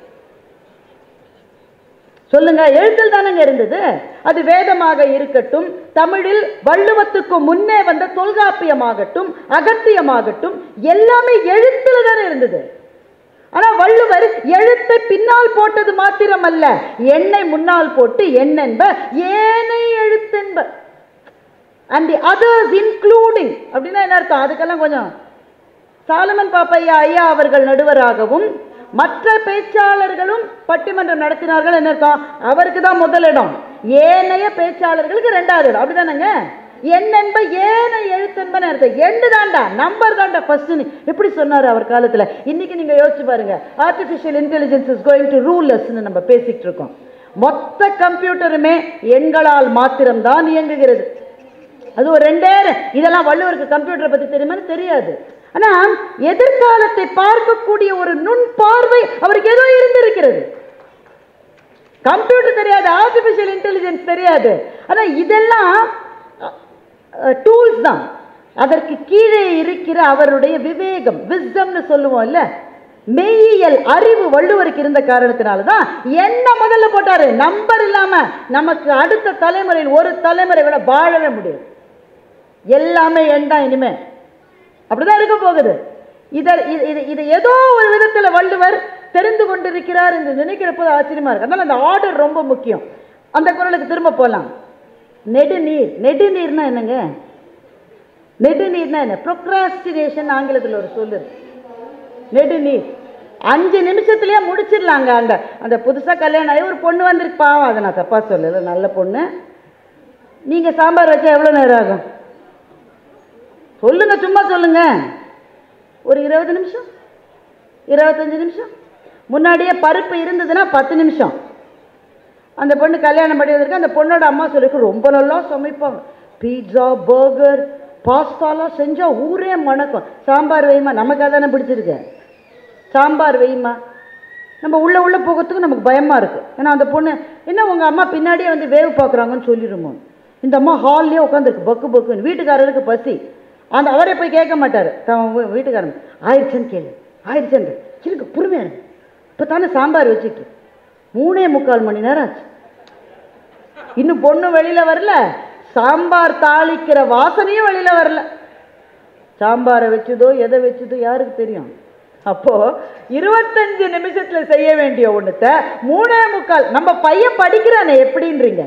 சொல்லுங்க, எழுத்தில் தானங்க இருந்தது. அது வேதமாக இருக்கட்டும், தமிழில் வள்ளுவத்துக்கு முன்னே வந்த தொல்காப்பியமாகட்டும், அகத்தியமாகட்டும், எல்லாமே எழுத்துல தானே இருந்தது. ஆனா வள்ளுவர் எழுத்தை பின்னால் போட்டது மாத்திரம் அல்ல, எண்ணை முன்னால் போட்டு எண்ணென்ப ஏனை எழுத்தென்ப and the others including அப்படின்னா என்ன அர்த்தம்? அதுக்கெல்லாம் கொஞ்சம் சாலமன் பாப்பையா ஐயா அவர்கள் நடுவராகவும் மற்ற பேச்சாளர்களும் பட்டிமன்றம் நடத்தினார்கள். என்ன அர்த்தம்? அவருக்கு தான் முதலிடம், ஏனைய பேச்சாளர்களுக்கு 2வது இடம். அப்படிதானங்க? எண்ணென்ப ஏனை எழுத்தென்பன அர்த்தம். எண்ணு தாண்டா, நம்பர் தாண்டா ஃபர்ஸ்ட். எப்படி சொன்னாரு அவர் காலத்துல? இன்னைக்கு நீங்க யோசிச்சு பாருங்க. Artificial intelligence is going to rule us நம்ம பேசிட்டு இருக்கோம். மொத்த கம்ப்யூட்டருமே எண்களால் மாத்திரம் தான் இயங்குகிறது. அது ஒரு 2 இதெல்லாம் வள்ளுவருக்கு கம்ப்யூட்டரை பத்தி தெரியுமான்னு தெரியாது. ஆனா எதிர்காலத்தை பார்க்கக்கூடிய ஒரு நுண் பார்வை அவருக்கு ஏதோ இருந்திருக்கிறது. கம்ப்யூட்டர் தெரியாது, ஆர்டிபிஷியல் இன்டெலிஜென்ஸ் தெரியாது, ஆனா இதெல்லாம் டூல்ஸ் தான். அதற்கு கீழே இருக்கிற அவருடைய விவேகம், விஸ்டம்னு சொல்லுவோம் இல்ல, மெய்யியல் அறிவு வள்ளுவருக்கு இருந்த காரணத்தினால்தான் என்ன முதல்ல போட்டாரு. நம்பர் இல்லாம நமக்கு அடுத்த தலைமுறையில் ஒரு தலைமுறை விட வாழவே முடியும். எல்லாமே எண்டா இனிமே அப்படிதான் இருக்க போகுது. இதை ஏதோ ஒரு விதத்தில் வள்ளுவர் தெரிந்து கொண்டிருக்கிறார் என்று நினைக்கிறப்போது ஆச்சரியமா இருக்கு. அதனால அந்த ஆர்டர் ரொம்ப முக்கியம். அந்த குறளுக்கு திரும்ப போலாம். நெடுநீர், நெடுநீர்னா என்னங்க? நெடுநீர்னா என்ன? ப்ரொக்ராஸ்டினேஷன் ஆங்கிலத்தில் ஒரு சொல்லு. நெடுநீர் 5 நிமிஷத்துலயே முடிச்சிடலாங்க. அந்த அந்த புதுசா கல்யாணம் ஆகி ஒரு பொண்ணு வந்திருக்கு, பாவம், அதை நான் தப்பா சொல்லல, நல்ல பொண்ணு. நீங்க சாம்பார் வச்சா எவ்வளவு நேரம் ஆகும் சொல்லுங்க, சும்மா சொல்லுங்க. ஒரு 20 நிமிஷம், 25 நிமிஷம். முன்னாடியே பருப்பு இருந்ததுன்னா 10 நிமிஷம். அந்த பொண்ணு கல்யாணம் பண்ணி வந்திருக்கு. அந்த பொண்ணோட அம்மா சொல்லிருக்கு, ரொம்ப நல்லா சமைப்பாங்க, பீட்சா, பர்கர், பாஸ்தாலாம் செஞ்சா ஊரே மணக்கும். சாம்பார் வைமா, நமக்கு அதானே பிடிச்சிருக்கு, சாம்பார் வைமா. நம்ம உள்ள போகிறதுக்கு நமக்கு பயமா இருக்கு. ஏன்னா அந்த பொண்ணு என்ன உங்க அம்மா பின்னாடியே வந்து வேவு பார்க்குறாங்கன்னு சொல்லிடுமோ. இந்த அம்மா ஹால்லேயே உட்காந்துருக்கு பக்கு பக்குன்னு. வீட்டுக்காரருக்கு பசி. அந்த அவரே போய் கேட்க மாட்டார். வீட்டுக்காரன் ஆயிடுச்சுன்னு கேளு, ஆயிடுச்சுன்னு இருக்கு, பொறுமையா இருக்கு, இப்போ தானே சாம்பார் வச்சுட்டு 3:45 மணி நேரம் ஆச்சு, இன்னும் பொண்ணு வெளியில வரல, சாம்பார் தாளிக்கிற வாசனையும் வெளியில வரல. சாம்பாரை வச்சதோ எதை வச்சதோ யாருக்கு தெரியும். அப்போ 25 நிமிஷத்துல செய்ய வேண்டிய ஒண்ணுத்த 3:45. நம்ம பையன் படிக்கிறானே எப்படின்றீங்க,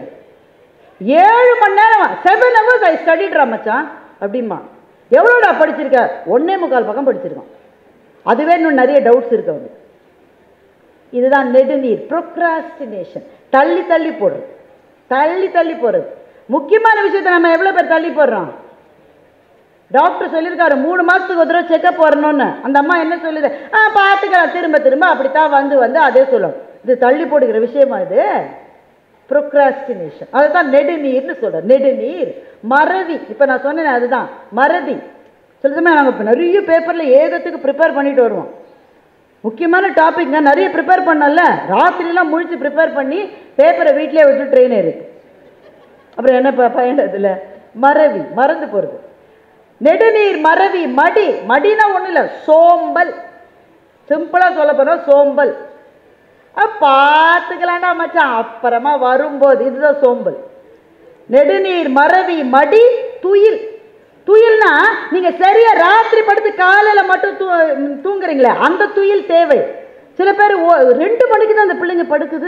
7 மணி நேரம், 7 hours ஐ ஸ்டடிடுறா மச்சான் அப்படிமா. எவ்வளோடா படிச்சிருக்க? 1.25 பக்கம் படிச்சிருக்கான். அதுவே இன்னும் நிறைய டவுட்ஸ் இருக்கு அவனுக்கு. இதுதான் நெடுநீர், ப்ரொக்ராஸ்டினேஷன். தள்ளி தள்ளி போடுறது, தள்ளி தள்ளி போடுறது. முக்கியமான விஷயத்தை நம்ம எவ்வளவு பேர் தள்ளி போடுறோம்? டாக்டர் சொல்லியிருக்காரு 3 மாசத்துக்கு ஒரு தடவை செக்அப் வரணும்னு. அந்த அம்மா என்ன சொல்லுது, பார்த்துக்கலாம், திரும்ப திரும்ப அப்படித்தான் வந்து அதே சொல்லும். இது தள்ளி போடுகிற விஷயமா இது? ப்ரொக்ராஸ்டினேஷன். அதுதான் நெடுநீர்னு சொல்றேன். நெடுநீர், மறதி. இப்ப நான் சொன்னேன் அதுதான் மறதி. சொல்லுதுமே, நாங்கள் இப்போ நிறைய பேப்பர்ல ஏகத்துக்கு ப்ரிப்பேர் பண்ணிட்டு வருவோம். முக்கியமான டாபிக்ங்க, நிறைய ப்ரிப்பேர் பண்ணல, ராத்திரிலாம் முழிச்சு ப்ரிப்பேர் பண்ணி பேப்பரை வீட்டிலே வச்சு ட்ரெயின் இருக்கு. அப்புறம் என்ன பயனதுல? மறவி, மறந்து போறது. நெடுநீர், மறவி, மடி. மடினா ஒண்ணு இல்ல, சோம்பல். சிம்பிளா சொல்ல போனா சோம்பல். பார்த்துக்கலாம்டா மச்சான், அப்புறமா வரும்போது. இதுதான் சோம்பல். நெடுநீர், மறவி, மடி, துயில். துயில்னா நீங்க சரியா ராத்திரி படுத்து காலையில மட்டும் தூங்குறீங்களே, அந்த துயில் தேவை. சில பேர் 2 மணிக்கு தான் அந்த பிள்ளைங்க படுக்குது,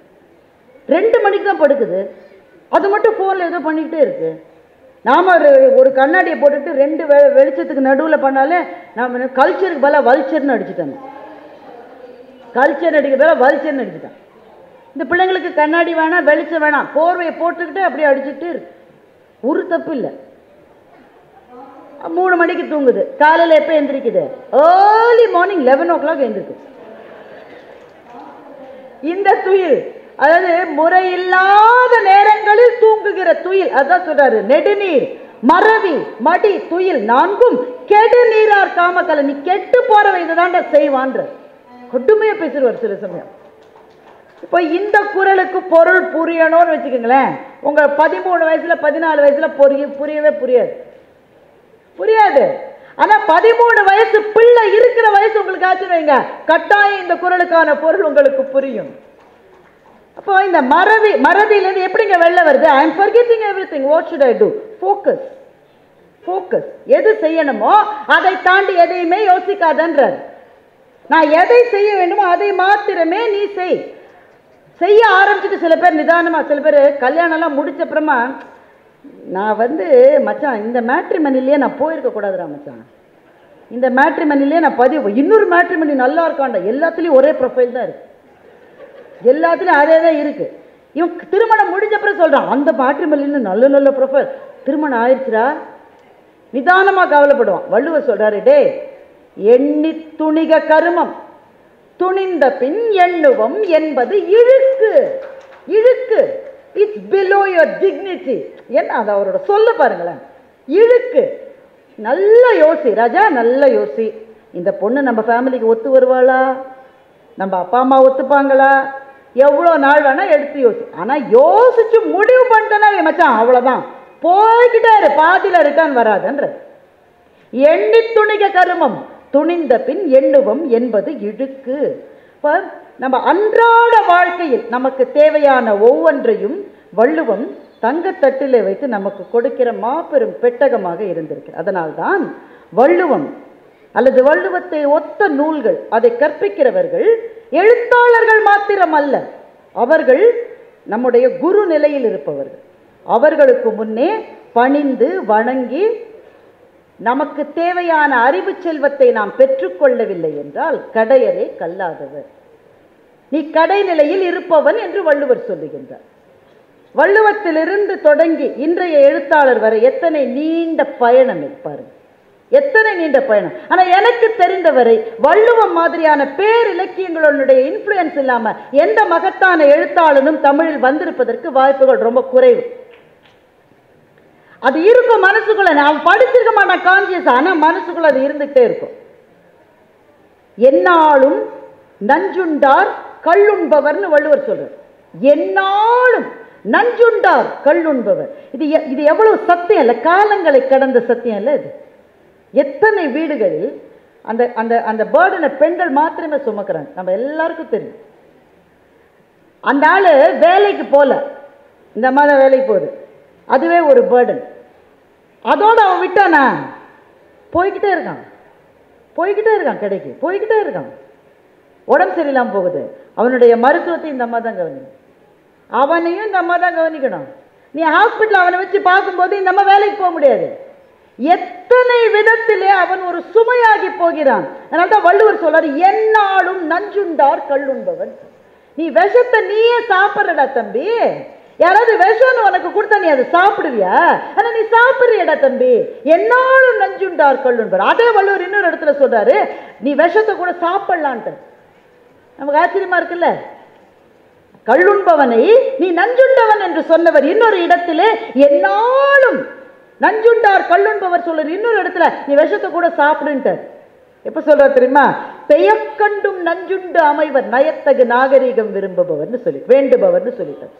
2 மணிக்கு தான் படுக்குது. அது மட்டும் போன்ல ஏதோ பண்ணிக்கிட்டே இருக்கு. நாம ஒரு கண்ணாடியை போட்டுட்டு 2 வெளிச்சத்துக்கு நடுவில் பண்ணாலே நாம கல்ச்சருக்கு பதிலாக வல்ச்சர்னு அடிச்சுட்டாங்க. கல்ச்சர் அடிக்க பதிலாக வல்ச்சர்னு அடிச்சுட்டான். இந்த பிள்ளைங்களுக்கு கண்ணாடி வேணாம், வெளிச்சம் வேணாம், போர்வையை போட்டுக்கிட்டு அப்படியே அடிச்சுட்டு இருக்கு. ஒரு தப்பு இல்லை. 3 மணிக்கு தூங்குது, காலையில் எப்போ எந்திரிக்குது? Early morning 11 o'clock எந்திருக்கு. இந்த துயில், அதாவது முறையில்லாத நேரங்களில் தூங்குகிற துயில். அதான் சொல்றாரு, நெடுநீர், மறவி, மடி, துயில் 4ம் கெடுநீரார் காமக்கலை. நீ கெட்டு போறவன் இதுதான்டா செய்வான்ற கொடுமையா பேசுவார் சில சமயம். இப்போ இந்த குறளுக்கு பொருள் புரியணும்னு வச்சுக்கோங்களேன், உங்க 13 வயசுல 14 வயசுல புரியவே புரியாது. ஆனா 13 வயசு பிள்ளை இருக்கிற வயசு உங்களுக்கு ஆச்சு வைங்க, கட்டாயம் இந்த குறளுக்கான பொருள் உங்களுக்கு புரியும். அப்போ இந்த மறதியிலிருந்து எப்படிங்க வெளில வருது? I am forgetting everything, what should I do? Focus, focus. எது செய்யணுமோ அதை தாண்டி எதையுமே யோசிக்காதன்றார். நான் எதை செய்ய வேண்டுமோ அதை மாத்திரமே நீ செய்ய ஆரம்பிச்சுட்டு. சில பேர் நிதானமா, சில பேர் கல்யாணம்லாம் முடிச்ச அப்புறமா, நான் மச்சான் இந்த மேட்ரிமனிலேயே நான் போயிருக்க கூடாதுடா மச்சான், இந்த மேட்ரிமனிலேயே நான் இன்னொரு மேட்ரிமனி நல்லா இருக்காண்டா. எல்லாத்துலேயும் ஒரே ப்ரொஃபைல் தான் இருக்கு, எல்லாத்துலேயும் அதே தான் இருக்கு. இவன் திருமணம் முடிஞ்ச அப்புறம் சொல்றான், அந்த மேட்ரிமனில நல்ல நல்ல ப்ரொஃபைல், திருமணம் ஆயிடுச்சுடா. நிதானமா கவலைப்படுவான். வள்ளுவர் சொல்றாரு, டே எண்ணி துணிக கருமம், துணிந்த பின் எண்ணுவம் என்பது இழுக்கு. இழுக்கு, இட்ஸ் பிலோ யுவர் டிக்னிட்டி. என்ன அது அவரோட சொல்ல பாருங்களேன், இழுக்கு. நல்ல யோசி ராஜா, நல்ல யோசி. இந்த பொண்ணு நம்ம ஃபேமிலிக்கு ஒத்து வருவாளா? நம்ம அப்பா அம்மா ஒத்துப்பாங்களா? எவ்வளோ நாள் வேணா எடுத்து யோசி. ஆனா யோசிச்சு முடிவு பண்ணிட்டேன்னா மச்சான் அவ்வளவுதான், போய்கிட்டே இரு, பாதியில ரிட்டர்ன் வராதுன்ற. எண்ணி துணிக கருமம், துணிந்த பின் எண்ணுவம் என்பது இழுக்கு. இப்ப நம்ம அன்றாட வாழ்க்கையில் நமக்கு தேவையான ஒவ்வொன்றையும் வள்ளுவம் தங்கத்தட்டிலே வைத்து நமக்கு கொடுக்கிற மாபெரும் பெட்டகமாக இருந்திருக்கு. அதனால்தான் வள்ளுவம் அல்லது வள்ளுவத்தை ஒத்த நூல்கள் அதை கற்பிக்கிறவர்கள் எழுத்தாளர்கள் மாத்திரம் அல்ல, அவர்கள் நம்முடைய குரு நிலையில் இருப்பவர்கள். அவர்களுக்கு முன்னே பணிந்து வணங்கி நமக்கு தேவையான அறிவு செல்வத்தை நாம் பெற்றுக்கொள்ளவில்லை என்றால் கடையரே கல்லாதவர், நீ கடைநிலையில் இருப்பவன் என்று வள்ளுவர் சொல்லுகின்றார். வள்ளுவத்திலிருந்து தொடங்கி இன்றைய எழுத்தாளர் வரை எத்தனை நீண்ட பயணம் பாருங்க, எத்தனை நீண்ட பயணம். ஆனா எனக்கு தெரிந்தவரை வள்ளுவம் மாதிரியான பேர் இலக்கியங்களுடைய இன்ஃப்ளூயன்ஸ் இல்லாம எந்த மகத்தான எழுத்தாளனும் தமிழில் வந்திருப்பதற்கு வாய்ப்புகள் ரொம்ப குறைவு. அது இருக்கும் மனசுக்குள்ள, நான் படிச்சிருக்க மாட்டேன் கான்சியஸ், ஆனா மனசுக்குள்ள அது இருந்துகிட்டே இருக்கும். என்னாலும் நஞ்சுண்டார் கள்ளுண்பவர்னு வள்ளுவர் சொல்றார். என்னாலும் நஞ்சுண்டார் கள்ளுண்பவர், இது எவ்வளவு சத்தியம் இல்ல, காலங்களை கடந்த சத்தியம் இல்ல இது. எத்தனை வீடுகளில் அந்த அந்த அந்த பேர்டனை பெண்கள் மாத்திரமே சுமக்கிறாங்க, நம்ம எல்லாருக்கும் தெரியும். அந்த ஆளு வேலைக்கு போல, இந்த அம்மா தான் வேலைக்கு போகுது, அதுவே ஒரு பேர்டன். அதோடு அவன் விட்டானா போய்கிட்டே இருக்கான், போய்கிட்டே இருக்கான், கடைக்கு போய்கிட்டே இருக்கான். உடம்பு சரியில்லாமல் போகுது, அவனுடைய மருத்துவத்தை இந்த அம்மா தான் கவனிக்கணும், அவனையும் இந்த அம்மா தான் கவனிக்கணும். நீ ஹாஸ்பிட்டல் அவனை வச்சு பார்க்கும்போது இந்த அம்மா வேலைக்கு போக முடியாது. எத்தனை விதத்திலே அவன் ஒரு சுமையாகி போகிறான். அதனால தான் வள்ளுவர் சொல்றாரு, என்னாலும் நஞ்சுண்டார் கள்ளுண்பவன். நீ விஷத்தை நீயே சாப்பிட்றடா தம்பி, யாராவது விஷம்னு உனக்கு கொடுத்தா நீ அதை சாப்பிடுவியா? ஆனா நீ சாப்பிடுறியடா தம்பி, என்னாலும் நஞ்சுண்டார் கள்ளுண்பவர். அதே வள்ளுவர் இன்னொரு இடத்துல சொல்றாரு, நீ விஷத்தை கூட சாப்பிடலான்ட்டு. நமக்கு ஆச்சரியமா இருக்குல்ல, கள்ளுண்பவனை நீ நஞ்சுண்டவன் என்று சொன்னவர் இன்னொரு இடத்திலே என்னாலும் நஞ்சுண்டார் கள்ளுண்பவர் சொல்றார் இன்னொரு இடத்துல, நீ விஷத்தை கூட சாப்பிடுன்ட்டு. எப்ப சொல்றார் தெரியுமா? பெயக்கண்டும் நஞ்சுண்டு அமைவர் நயத்தகு நாகரீகம் விரும்புபவர்னு சொல்லி வேண்டுபவர்னு சொல்லிட்டார்.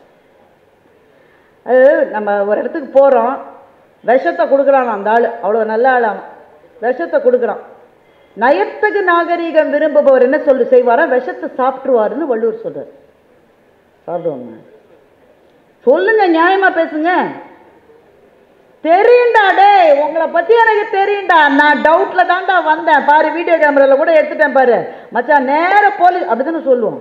நம்ம ஒரு இடத்துக்கு போறோம், விஷத்தை கொடுக்குறான் அந்த ஆளு, அவ்வளோ நல்ல ஆளாம், விஷத்தை கொடுக்குறான். நயத்தகு நாகரீகம் விரும்புபவர் என்ன செய்வாரா? விஷத்தை சாப்பிட்டுருவாருன்னு வள்ளுவர் சொல்றார். சாப்பிடுவாங்க, சொல்லுங்க, நியாயமா பேசுங்க. தெரியுண்டா டே, உங்களை பத்தி எனக்கு தெரியுண்டா, நான் டவுட்ல தான்டா வந்தேன் பாரு, வீடியோ கேமரால கூட எடுத்துட்டேன் பாரு மச்சான், நேர போலீஸ் அப்படித்தானே சொல்லுவோம்.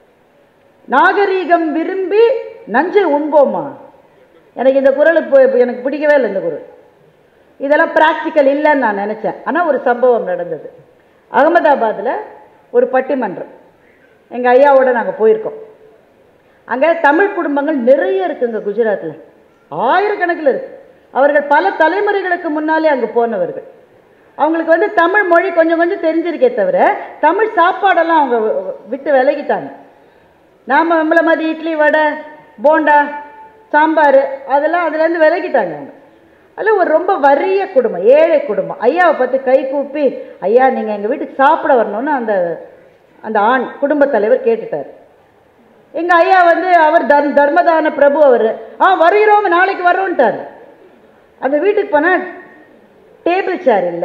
நாகரீகம் விரும்பி நஞ்சை உண்போமா? எனக்கு இந்த குரல் எனக்கு பிடிக்கவே இல்லை. இந்த குரல் இதெல்லாம் பிராக்டிக்கல் இல்லைன்னு நான் நினைச்சேன். ஆனால் ஒரு சம்பவம் நடந்தது. அகமதாபாத்தில் ஒரு பட்டிமன்றம், எங்கள் ஐயாவோட நாங்கள் போயிருக்கோம். அங்கே தமிழ் குடும்பங்கள் நிறைய இருக்குங்க, குஜராத்தில் ஆயிரக்கணக்கில் இருக்கு. அவர்கள் பல தலைமுறைகளுக்கு முன்னாலே அங்கே போனவர்கள். அவங்களுக்கு தமிழ் மொழி கொஞ்சம் கொஞ்சம் தெரிஞ்சிருக்கே தவிர தமிழ் சாப்பாடெல்லாம் அவங்க விட்டு விலகிட்டாங்க. நாம் நம்மளை மாதிரி இட்லி வடை போண்டா சாம்பார் அதெல்லாம் அதுலேருந்து விலகிட்டாங்க அவங்க. அதில் ஒரு ரொம்ப வறிய குடும்பம், ஏழை குடும்பம். ஐயாவை பார்த்து கை கூப்பி, ஐயா நீங்கள் எங்கள் வீட்டுக்கு சாப்பிட வரணும்னு அந்த அந்த ஆண் குடும்பத் தலைவர் கேட்டுட்டார். எங்கள் ஐயா அவர் தர்மதான பிரபு, அவர் வருகிறோம் நாளைக்கு வரோன்ட்டார். அந்த வீட்டுக்கு போனால் டேபிள் சேர் இல்லை,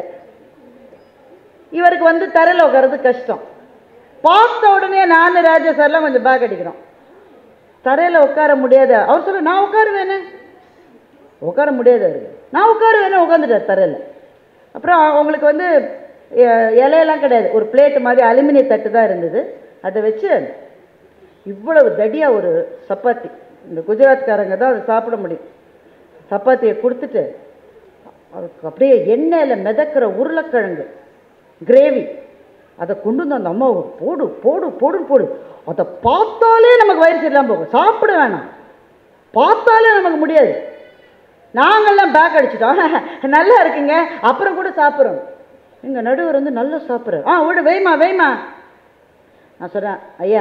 இவருக்கு தரையில் உட்கார்றது கஷ்டம். பார்த்த உடனே நான் ராஜா சார்லாம் கொஞ்சம் பேக் அடிக்கிறோம், தரையில் உட்கார முடியாது. அவர் சொல்ல, நான் உட்காருவேனே, உட்கார முடியாது அவருக்கு, நான் உட்காருவேனே, உட்காந்துட்டார் தரையில். அப்புறம் அவங்களுக்கு இலையெல்லாம் கிடையாது, ஒரு பிளேட்டு மாதிரி அலுமினிய தட்டு தான் இருந்தது. அதை வச்சு இவ்வளவு தடியாக ஒரு சப்பாத்தி, இந்த குஜராத்காரங்க தான் அதை சாப்பிட முடியும், சப்பாத்தியை கொடுத்துட்டு அவருக்கு அப்படியே எண்ணெயில் மிதக்கிற உருளைக்கிழங்கு கிரேவி அதை கொண்டு வந்து அந்த அம்மா போடு போடு போடுன்னு போடு. அதை பார்த்தாலே நமக்கு வயிறு சரியில்லாமல் போகும், சாப்பிட வேணாம், பார்த்தாலே நமக்கு முடியாது. நாங்கள்லாம் பேக் அடிச்சிட்டோம், நல்லா இருக்குங்க அப்புறம் கூட சாப்பிட்றோம். எங்கள் நடுவர் நல்லா சாப்பிட்றாரு, விடு வைமா வைமா. நான் சொல்கிறேன், ஐயா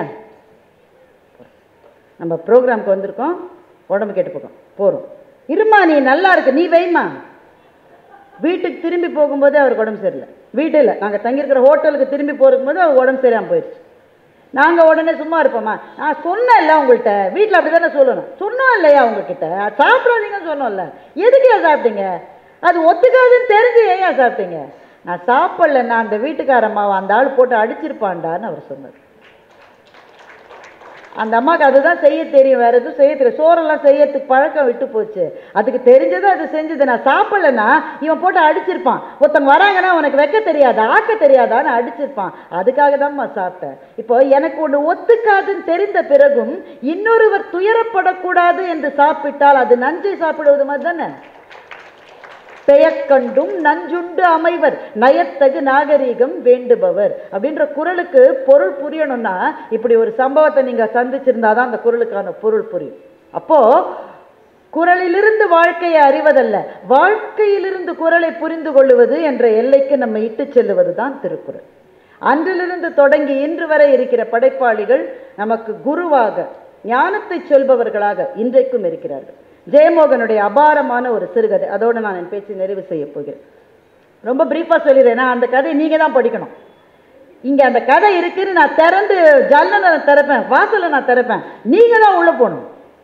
நம்ம ப்ரோக்ராமுக்கு வந்திருக்கோம், உடம்பு கேட்டு போகிறோம், இருமா நீ நல்லா இருக்கு நீ வைமா. வீட்டுக்கு திரும்பி போகும்போதே அவருக்கு உடம்பு சரியில்லை. வீட்டில் நாங்கள் தங்கியிருக்கிற ஹோட்டலுக்கு திரும்பி போகும்போது அவர் உடம்பு சரியாமல் போயிடுச்சு. நாங்கள் உடனே சும்மா இருப்போமா? நான் சொன்னேன் இல்லை உங்கள்கிட்ட, வீட்டில் அப்படி தானே சொல்லணும், சொன்னோம் இல்லையா உங்ககிட்ட சாப்பிடாதீங்கன்னு சொன்னோம்ல, எதுக்கு ஏன் சாப்பிட்டீங்க? அது ஒத்துக்காதுன்னு தெரிஞ்சு ஏன் சாப்பிட்டீங்க? நான் சாப்பிடல, நான் அந்த வீட்டுக்காரம்மாவை அந்த ஆள் போட்டு அடிச்சிருப்பான்டான்னு அவர் சொன்னார். அந்த அம்மாவுக்கு அதுதான் செய்ய தெரியும், வேற எதுவும் செய்ய தெரியும். சோறெல்லாம் செய்யறதுக்கு பழக்கம் விட்டு போச்சு. அதுக்கு தெரிஞ்சது அது செஞ்சது. நான் சாப்பிடலன்னா இவன் போட்டு அடிச்சிருப்பான். ஒருத்தன் வராங்கன்னா உனக்கு வைக்க தெரியாதா, ஆக்க தெரியாதான்னு அடிச்சிருப்பான். அதுக்காக தான்மா சாப்பிட்டேன். இப்போ எனக்கு ஒன்று ஒத்துக்காதுன்னு தெரிந்த பிறகும் இன்னொருவர் துயரப்படக்கூடாது என்று சாப்பிட்டால் அது நஞ்சை சாப்பிடுவது மாதிரி தானே. பெயக்கண்டும் நஞ்சுண்டு அமைவர் நயத்தகு நாகரீகம் வேண்டுபவர் அப்படின்ற குறளுக்கு பொருள் புரியணும்னா இப்படி ஒரு சம்பவத்தை நீங்க சந்திச்சிருந்தாதான் அந்த குறளுக்கான பொருள் புரியும். அப்போ குறளிலிருந்து வாழ்க்கையை அறிவதல்ல, வாழ்க்கையிலிருந்து குறளை புரிந்து கொள்ளுவது என்ற எல்லைக்கு நம்ம இட்டு செல்லுவது தான் திருக்குறள். அன்றிலிருந்து தொடங்கி இன்று வரை இருக்கிற படைப்பாளிகள் நமக்கு குருவாக ஞானத்தை சொல்பவர்களாக இன்றைக்கும் இருக்கிறார்கள். ஜெயமோகனுடைய அபாரமான ஒரு சிறுகதை, அதோடு நான் என் பேச்சு நிறைவு செய்ய போகிறேன். ரொம்ப பிரீஃபாக சொல்லிடுறேன். அந்த கதையை நீங்கள் தான் படிக்கணும். இங்கே அந்த கதை இருக்குன்னு நான் திறந்து ஜன்னலை நான் திறப்பேன், வாசலை நான் திறப்பேன், நீங்கள் தான் உள்ளே போகணும்.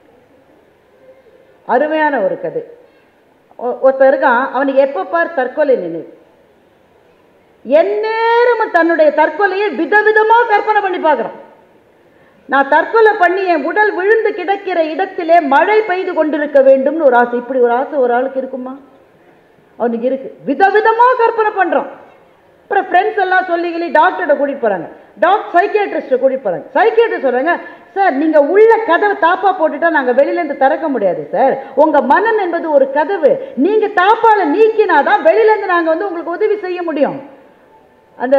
அருமையான ஒரு கதை. ஒருத்தர் இருக்கான், அவனுக்கு எப்போ பார் தற்கொலை நினைவு. எந்நேரமும் தன்னுடைய தற்கொலையை விதவிதமாக கற்பனை பண்ணி பார்க்குறான். நான் தற்கொலை பண்ணி என் உடல் விழுந்து கிடக்கிற இடத்திலே மழை பெய்து கொண்டிருக்க வேண்டும்னு ஒரு ஆசை. இப்படி ஒரு ஆசை ஒரு ஆளுக்கு இருக்குமா? அவனுக்கு இருக்கு. விதவிதமாக கற்பனை பண்றான். அப்புறம் ஃப்ரெண்ட்ஸ் எல்லாம் சொல்லி டாக்டர்கிட்ட கூட்டிட்டு போறாங்க. சைக்கியாட்ரிஸ்ட்டை கூட்டிட்டு போறாங்க. சைக்கியாட்ரிஸ்ட் சொல்றாங்க, சார் நீங்க உள்ள கதவை தாப்பா போட்டுட்டா நாங்க வெளியில இருந்து திறக்க முடியாது சார். உங்க மனம் என்பது ஒரு கதவு, நீங்க தாப்பால நீக்கினாதான் வெளியில இருந்து நாங்க உங்களுக்கு உதவி செய்ய முடியும். அந்த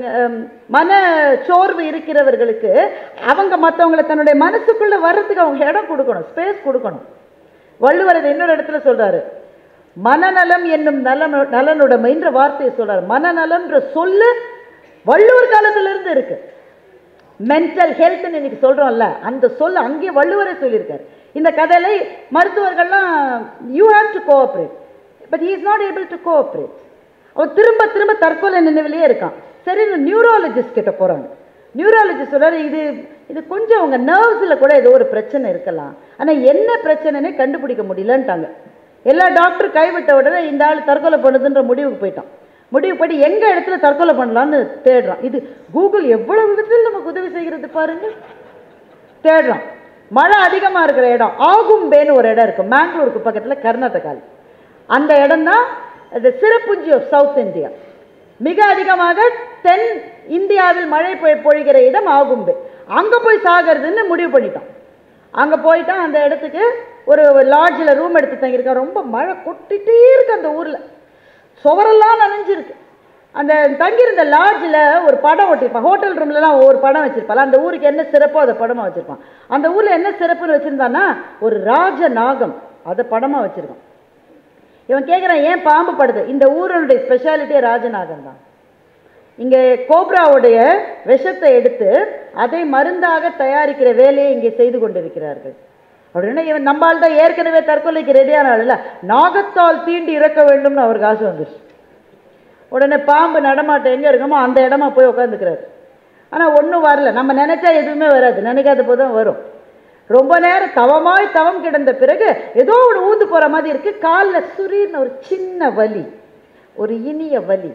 மன சோர்வு இருக்கிறவர்களுக்கு அவங்க மற்றவங்களை தன்னுடைய மனசுக்குள்ள வர்றதுக்கு அவங்க இடம் கொடுக்கணும், ஸ்பேஸ் கொடுக்கணும். வள்ளுவர் இன்னொரு இடத்துல சொல்றாரு, மனநலம் என்னும் நலனுடைமைன்ற வார்த்தையை சொல்றாரு. மனநலம்ன்ற சொல்லு வள்ளுவர் காலத்துல இருந்து இருக்கு. மென்டல் ஹெல்த் இன்னைக்கு சொல்றோம்ல, அந்த சொல் அங்கே வள்ளுவரே சொல்லியிருக்காரு. இந்த கதையில மருத்துவர்கள்லாம் you have to cooperate, but he is not able to cooperate. அவன் திரும்ப திரும்ப தற்கொலை நினைவிலேயே இருக்கான். சரி, நியூரோலஜிஸ்ட் கிட்ட போறாங்க. நியூரோலஜிஸ்ட் சொல்றாரு, இது கொஞ்சம் உங்க நர்வ்ஸில் கூட ஏதோ ஒரு பிரச்சனை இருக்கலாம், ஆனால் என்ன பிரச்சனைனே கண்டுபிடிக்க முடியலன்ட்டாங்க. எல்லா டாக்டர் கைவிட்ட உடனே இந்த ஆள் தற்கொலை பண்ணுதுன்ற முடிவுக்கு போயிட்டான். முடிவு போயிட்டு எங்க இடத்துல தற்கொலை பண்ணலான்னு தேடுறான். இது கூகுள் எவ்வளவு விதத்தில் நமக்கு உதவி செய்கிறது பாருங்க. தேடுறான். மழை அதிகமா இருக்கிற இடம் ஆகும்பேன்னு ஒரு இடம் இருக்கு, மேங்களூருக்கு பக்கத்துல, கர்நாடகாவில். அந்த இடம் தான் சிறப்புஞ்சி ஆஃப் சவுத் இந்தியா. மிக அதிகமாக தென் இந்தியாவில் மழை பொழிகிற இடம் ஆகும்பே. அங்க போய் சாகிறதுன்னு முடிவு பண்ணிட்டான். அங்க போயிட்டான். அந்த இடத்துக்கு ஒரு லாட்ஜில் ரூம் எடுத்து தங்கியிருக்கான். ரொம்ப மழை கொட்டிட்டே இருக்கு அந்த ஊர்ல, சுவரெல்லாம் நனைஞ்சிருக்கு. அந்த தங்கியிருந்த லாட்ஜில் ஒரு படம் ஒட்டிருப்பான். ஹோட்டல் ரூம்லாம் ஒரு படம் வச்சிருப்பான். அந்த ஊருக்கு என்ன சிறப்போ அதை படமா வச்சிருப்பான். அந்த ஊர்ல என்ன சிறப்புன்னு வச்சிருந்தான்னா ஒரு ராஜ நாகம், அதை படமா வச்சிருக்கான். இவன் கேட்குறான், ஏன் பாம்பு படுது? இந்த ஊருடைய ஸ்பெஷாலிட்டியே ராஜநாகம் தான். இங்கே கோப்ராவுடைய விஷத்தை எடுத்து அதை மருந்தாக தயாரிக்கிற வேலையை இங்கே செய்து கொண்டிருக்கிறார்கள். அப்படின்னா இவன் நம்மால் தான் ஏற்கனவே தற்கொலைக்கு ரெடியான ஆள் இல்லை, நாகத்தால் தீண்டி இறக்க வேண்டும்னு அவருக்கு ஆசை வந்துருச்சு. உடனே பாம்பு நடமாட்டம் எங்கே இருக்குமோ அந்த இடமா போய் உட்காந்துக்கிறாரு. ஆனால் ஒன்றும் வரல. நம்ம நினைச்சா எதுவுமே வராது, நினைக்காத போதும் வரும். ரொம்ப நேரம் தவம் கிடந்த பிறகு ஏதோ ஒரு ஊந்து போற மாதிரி இருக்கு. காலில் சுரீர்னு ஒரு சின்ன வலி, ஒரு இனிய வலி.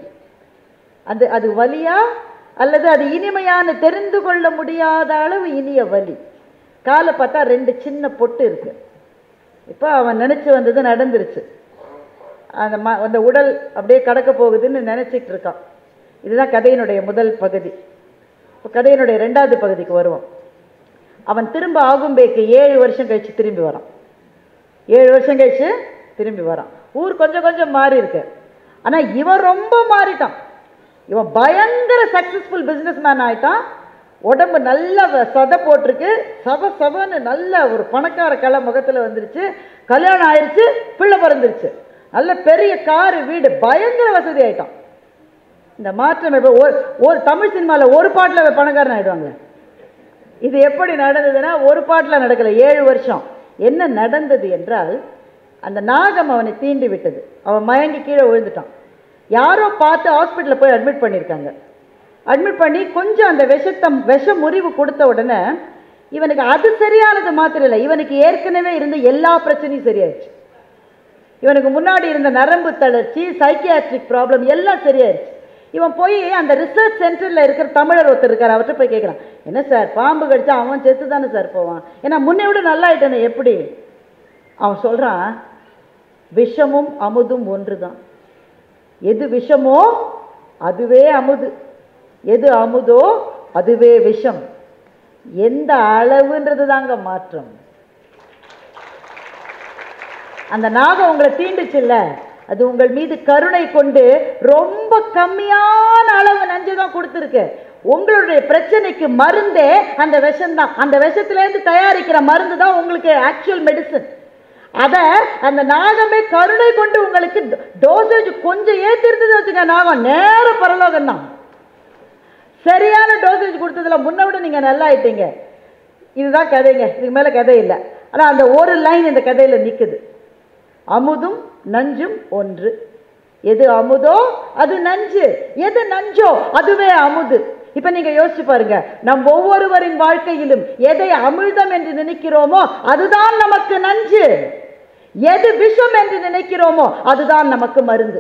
அது வலியா அல்லது அது இனிமையான தெரிந்து கொள்ள முடியாத அளவு இனிய வலி. காலை பார்த்தா 2 சின்ன பொட்டு இருக்கு. இப்போ அவன் நினைச்சு வந்தது நடந்துருச்சு. அந்த உடல் அப்படியே கடக்க போகுதுன்னு நினைச்சிட்டு இருக்கான். இதுதான் கதையினுடைய முதல் பகுதி. இப்போ கதையினுடைய 2வது பகுதிக்கு வருவோம். அவன் திரும்ப ஆகும்பேக்கு 7 வருஷம் கழிச்சு திரும்பி வரான். 7 வருஷம் கழிச்சு திரும்பி வரான். ஊர் கொஞ்சம் கொஞ்சம் மாறி இருக்கு. ஆனா இவன் ரொம்ப மாறிட்டான். இவன் பயங்கர சக்சஸ்ஃபுல் பிசினஸ் மேன் ஆயிட்டான். உடம்பு நல்ல சதை போட்டிருக்கு, சபன்னு நல்ல ஒரு பணக்கார கலை முகத்துல வந்துருச்சு. கல்யாணம் ஆயிடுச்சு, பிள்ளை பிறந்துருச்சு, நல்ல பெரிய காரு, வீடு, பயங்கர வசதி ஆயிட்டான். இந்த மாற்றம் ஒரு தமிழ் சினிமால ஒரு பாட்டில் பணக்காரன் ஆயிடுவாங்க. இது எப்படி நடந்ததுன்னா ஒரு பாட்டில் நடக்கல, 7 வருஷம். என்ன நடந்தது என்றால், அந்த நாகம் அவனை தீண்டி விட்டது. அவன் மயங்கி கீழே விழுந்துட்டான். யாரோ பார்த்து ஹாஸ்பிட்டலில் போய் அட்மிட் பண்ணியிருக்காங்க. அட்மிட் பண்ணி கொஞ்சம் அந்த விஷ முறிவு கொடுத்த உடனே இவனுக்கு அது சரியானது மாத்திரம் இல்லை, இவனுக்கு ஏற்கனவே இருந்த எல்லா பிரச்சனையும் சரியாயிடுச்சு. இவனுக்கு முன்னாடி இருந்த நரம்பு தளர்ச்சி, சைக்கியாட்ரிக் ப்ராப்ளம் எல்லாம் சரியாயிடுச்சு. இவன் போய் அந்த ரிசர்ச் சென்டரில் இருக்கிற தமிழர் ஒருத்தர் இருக்கார், அவர்கிட்ட போய் கேட்குறான், என்ன சார் பாம்பு கடிச்சா அவன் செத்து தானே சார் போவான், ஏன்னா முன்னை விட நல்லா ஆயிட்டானே எப்படி? அவன் சொல்கிறான், விஷமும் அமுதும் ஒன்று தான். எது விஷமோ அதுவே அமுது, எது அமுதோ அதுவே விஷம். எந்த அளவுன்றது தாங்க மாற்றம். அந்த நாகம் உங்களை தீண்டுச்சுல்ல, அது உங்கள் மீது கருணை கொண்டு ரொம்ப கம்மியான அளவு நஞ்சு தான் கொடுத்துருக்கு. உங்களுடைய பிரச்சனைக்கு மருந்தே அந்த விஷம் தான். அந்த விஷத்திலேருந்து தயாரிக்கிற மருந்து தான் உங்களுக்கு ஆக்சுவல் மெடிசன். அதை அந்த நாகமே கருணை கொண்டு உங்களுக்கு டோசேஜ் கொஞ்சம் ஏற்றிருந்தது வச்சுக்க, நாகம் நேர பரலோகம் தான். சரியான டோசேஜ் கொடுத்ததுல முன்ன விட நீங்கள் நல்லா ஆயிட்டீங்க. இதுதான் கதைங்க, இதுக்கு மேலே கதை இல்லை. ஆனால் அந்த ஒரு லைன் இந்த கதையில் நிற்குது, அமுதும் நஞ்சும் ஒன்று. எது அமுதோ அது நஞ்சு, எது நஞ்சோ அதுவே அமுது. இப்ப நீங்க யோசிச்சு பாருங்க, நம் ஒவ்வொருவரின் வாழ்க்கையிலும் எதை அமிர்தம் என்று நினைக்கிறோமோ அதுதான் நமக்கு நஞ்சு, எது விஷம் என்று நினைக்கிறோமோ அதுதான் நமக்கு மருந்து.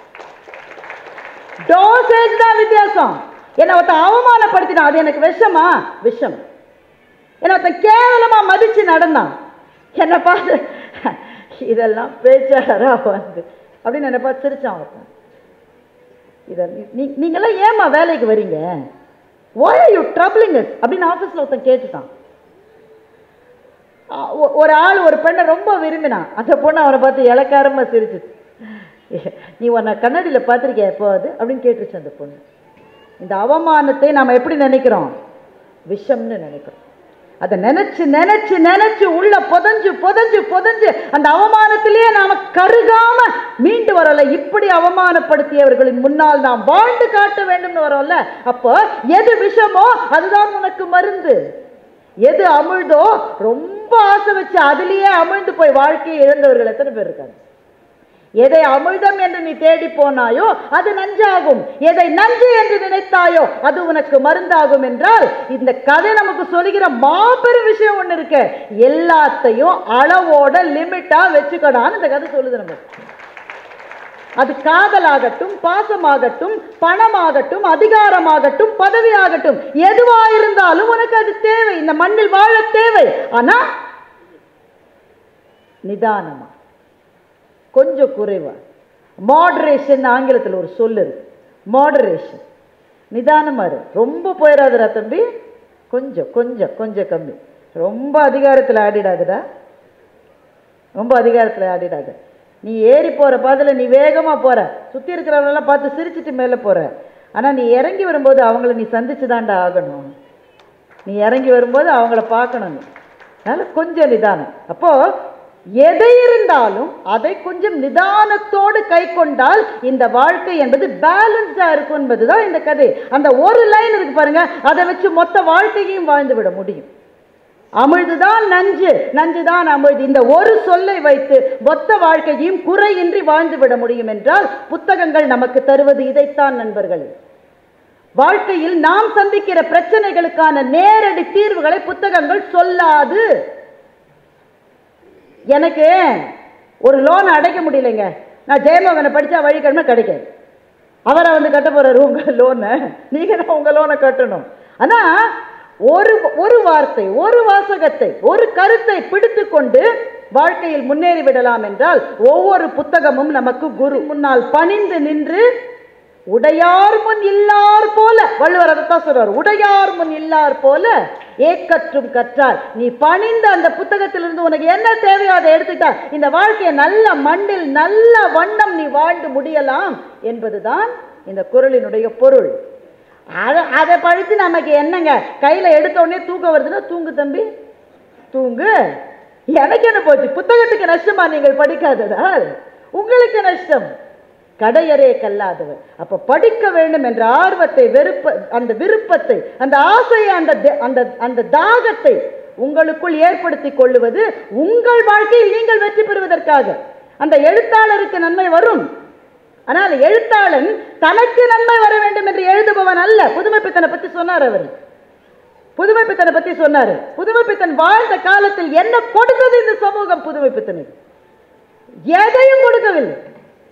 டோசேஜ் தான் வித்தியாசம். என்ன ஒருத்தன் அவமானப்படுத்தினா அது எனக்கு விஷமா? விஷம். என்ன ஒருத்தன் கேவலமா மதிச்சு நடந்தான், என்ன பார்த்து இதெல்லாம் பேச்சாளரா வந்து அப்படின்னு என்ன பார்த்து சிரிச்சான் ஒருத்தன். இதை நீங்களாம் ஏமா வேலைக்கு வரீங்க, why are you troubling us அப்படின்னு ஆஃபீஸில் ஒருத்தன் கேட்டுட்டான். ஒரு ஆள் ஒரு பெண்ணை ரொம்ப விரும்பினான். அந்த பொண்ணு அவனை பார்த்து இலக்காரமாக சிரிச்சு, நீ உன்னை கண்ணாடியில் பார்த்துருக்கியா எப்போ அது அப்படின்னு கேட்டுருச்சு அந்த பொண்ணு. இந்த அவமானத்தை நாம் எப்படி நினைக்கிறோம்? விஷம்னு நினைக்கிறோம். அதை நினைச்சு நினைச்சு நினைச்சு உள்ள புதஞ்சு புதஞ்சு புதஞ்சு அந்த அவமானத்திலேயே நாம கருகாம மீண்டு வரல. இப்படி அவமானப்படுத்தியவர்களின் முன்னால் நாம் வாழ்ந்து காட்ட வேண்டும்னு வரோம்ல. அப்போ எது விஷமோ அதுதான் உனக்கு மருந்து, எது அமிழ்தோ ரொம்ப ஆசை வச்சு அதிலேயே அமிழ்ந்து போய் வாழ்க்கையை இழந்தவர்கள் எத்தனை பேர் இருக்காங்க? எதை அமிர்தம் என்று நீ தேடி போனாயோ அது நஞ்சாகும், எதை நஞ்சு என்று நினைத்தாயோ அது உனக்கு மருந்தாகும் என்றால் இந்த கதை நமக்கு சொல்லுகிற மாபெரும் விஷயம் ஒன்று இருக்கு. எல்லாத்தையும் அளவோட லிமிட்டா வச்சுக்கடான்னு இந்த கதை சொல்லுது நமக்கு. அது காதலாகட்டும், பாசமாகட்டும், பணமாகட்டும், அதிகாரமாகட்டும், பதவியாகட்டும், எதுவாயிருந்தாலும் உனக்கு அது தேவை, இந்த மண்ணில் வாழ தேவை. ஆனா நிதானமா, கொஞ்சம் குறைவா. மாடரேஷன் ஆங்கிலத்தில் ஒரு சொல்லு இருக்கு, மாடரேஷன். நிதானமா இரு, ரொம்ப போயிடாதுடா தம்பி, கொஞ்சம் கொஞ்சம் கொஞ்சம் கம்மி. ரொம்ப அதிகாரத்தில் ஆடிடாதுடா, ரொம்ப அதிகாரத்தில் ஆடிடாது. நீ ஏறி போற பாதையில் நீ வேகமா போற, சுத்தி இருக்கிறவங்களெல்லாம் பார்த்து சிரிச்சுட்டு மேலே போற. ஆனா நீ இறங்கி வரும்போது அவங்கள நீ சந்திச்சு தாண்டா ஆகணும். நீ இறங்கி வரும்போது அவங்கள பார்க்கணும். அதனால கொஞ்சம் நிதானம். அப்போ எதை இருந்தாலும் அதை கொஞ்சம் நிதானத்தோடு கை கொண்டால் இந்த வாழ்க்கை என்பது பேலன்ஸ்டா இருக்கும் என்பதுதான் இந்த கதை. அந்த ஒரு லைன் இருக்கு பாருங்க, அதை வச்சு மொத்த வாழ்க்கையையும் வாழ்ந்து விட முடியும். அமிழ்துதான் நஞ்சு, நஞ்சுதான் அமிழ்து, இந்த ஒரு சொல்லை வைத்து மொத்த வாழ்க்கையையும் குறையின்றி வாழ்ந்து விட முடியும் என்றால் புத்தகங்கள் நமக்கு தருவது இதைத்தான் நண்பர்கள். வாழ்க்கையில் நாம் சந்திக்கிற பிரச்சனைகளுக்கான நேரடி தீர்வுகளை புத்தகங்கள் சொல்லாது. எனக்கு ஒரு லோன் அடைக்க முடியலைங்க, நான் ஜெயமோகனை படித்தா வழி கடமை கிடைக்காது. அவரை வந்து கட்ட போறாரு உங்க லோனை, நீங்க தான் உங்க லோனை கட்டணும். ஆனா ஒரு வார்த்தை, ஒரு வாசகத்தை, ஒரு கருத்தை பிடித்து கொண்டு வாழ்க்கையில் முன்னேறி விடலாம் என்றால் ஒவ்வொரு புத்தகமும் நமக்கு குரு முன்னால் பணிந்து நின்று உடையார் முன் இல்லார் போல, வள்ளுவர் அதைத்தான் சொல்றார், உடையார் முன் இல்லார் போல ஏக்கற்றும் கற்றார். நீ பணிந்த அந்த புத்தகத்திலிருந்து உனக்கு என்ன தேவையோ அதை எடுத்துட்டா இந்த வாழ்க்கையை நல்ல மண்ணில் நல்ல வண்ணம் நீ வாழ்ந்து முடியலாம் என்பதுதான் இந்த குறளினுடைய பொருள். அதை படித்து நமக்கு என்னங்க, கையில எடுத்த உடனே தூக்கம் வருதுன்னா தூங்கு தம்பி தூங்கு. எனக்கு என்ன போச்சு, புத்தகத்துக்கு நஷ்டமா நீங்கள் படிக்காததால் உங்களுக்கு நஷ்டம். கடையரே கல்லாதவர். அப்ப படிக்க வேண்டும் என்ற ஆர்வத்தை, அந்த விருப்பத்தை, அந்த ஆசையை, அந்த தாகத்தை உங்களுக்குள் ஏற்படுத்தி கொள்ளுவது உங்கள் வாழ்க்கையில் நீங்கள் வெற்றி பெறுவதற்காக. அந்த எழுத்தாளருக்கு நன்மை வரும், ஆனால் எழுத்தாளன் தனக்கு நன்மை வர வேண்டும் என்று எழுதுபவன் அல்ல. புதுமைப்பித்தனை பத்தி சொன்னார் அவர், புதுமைப்பித்தனை பத்தி சொன்னாரு. புதுமைப்பித்தன் வாழ்ந்த காலத்தில் என்ன கொடுத்தது இந்த சமூகம்? புதுமைப்பித்தனுக்கு எதையும் கொடுக்கவில்லை.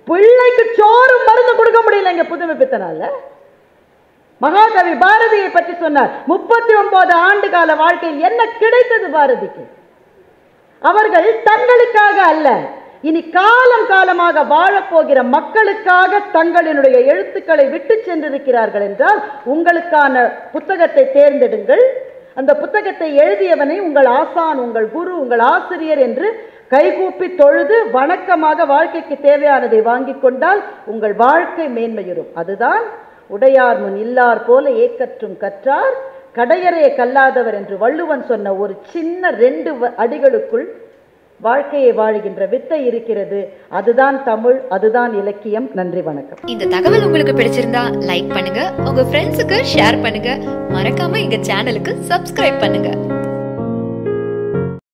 பிள்ளைக்கு சோறும் மருந்து கொடுக்க முடியல இங்க புதுமை பித்தனால. மகாகவி பாரதியை பற்றி சொன்னார். 39 ஆண்டு கால வாழ்க்கையில் என்ன கிடைத்தது பாரதிக்கு? அவர்கள் தங்களுக்காக அல்ல, இனி காலம் காலமாக வாழப்போகிற மக்களுக்காக தங்களினுடைய எழுத்துக்களை விட்டு சென்றிருக்கிறார்கள் என்றால் உங்களுக்கான புத்தகத்தை தேர்ந்தெடுங்கள். அந்த புத்தகத்தை எழுதியவனை உங்கள் ஆசான், உங்கள் குரு, உங்கள் ஆசிரியர் என்று கைகூப்பி தொழுது வணக்கமாக வாழ்க்கைக்கு தேவையானதை வாங்கி கொண்டால் உங்கள் வாழ்க்கை மேன்மையுறும். அதுதான் உடையார் முன் இல்லார் போல ஏக்கற்றும் கற்றார் கடையறைய கல்லாதவர் என்று வள்ளுவன் சொன்ன ஒரு சின்ன 2 அடிகளுக்குள் வாழ்க்கையை வாழுகின்ற வித்தை இருக்கிறது. அதுதான் தமிழ், அதுதான் இலக்கியம். நன்றி, வணக்கம். இந்த தகவல் உங்களுக்கு பிடிச்சிருந்தா லைக் பண்ணுங்க, உங்க ஃப்ரெண்ட்ஸுக்கு ஷேர் பண்ணுங்க, மறக்காம எங்க சேனலுக்கு சப்ஸ்கிரைப் பண்ணுங்க.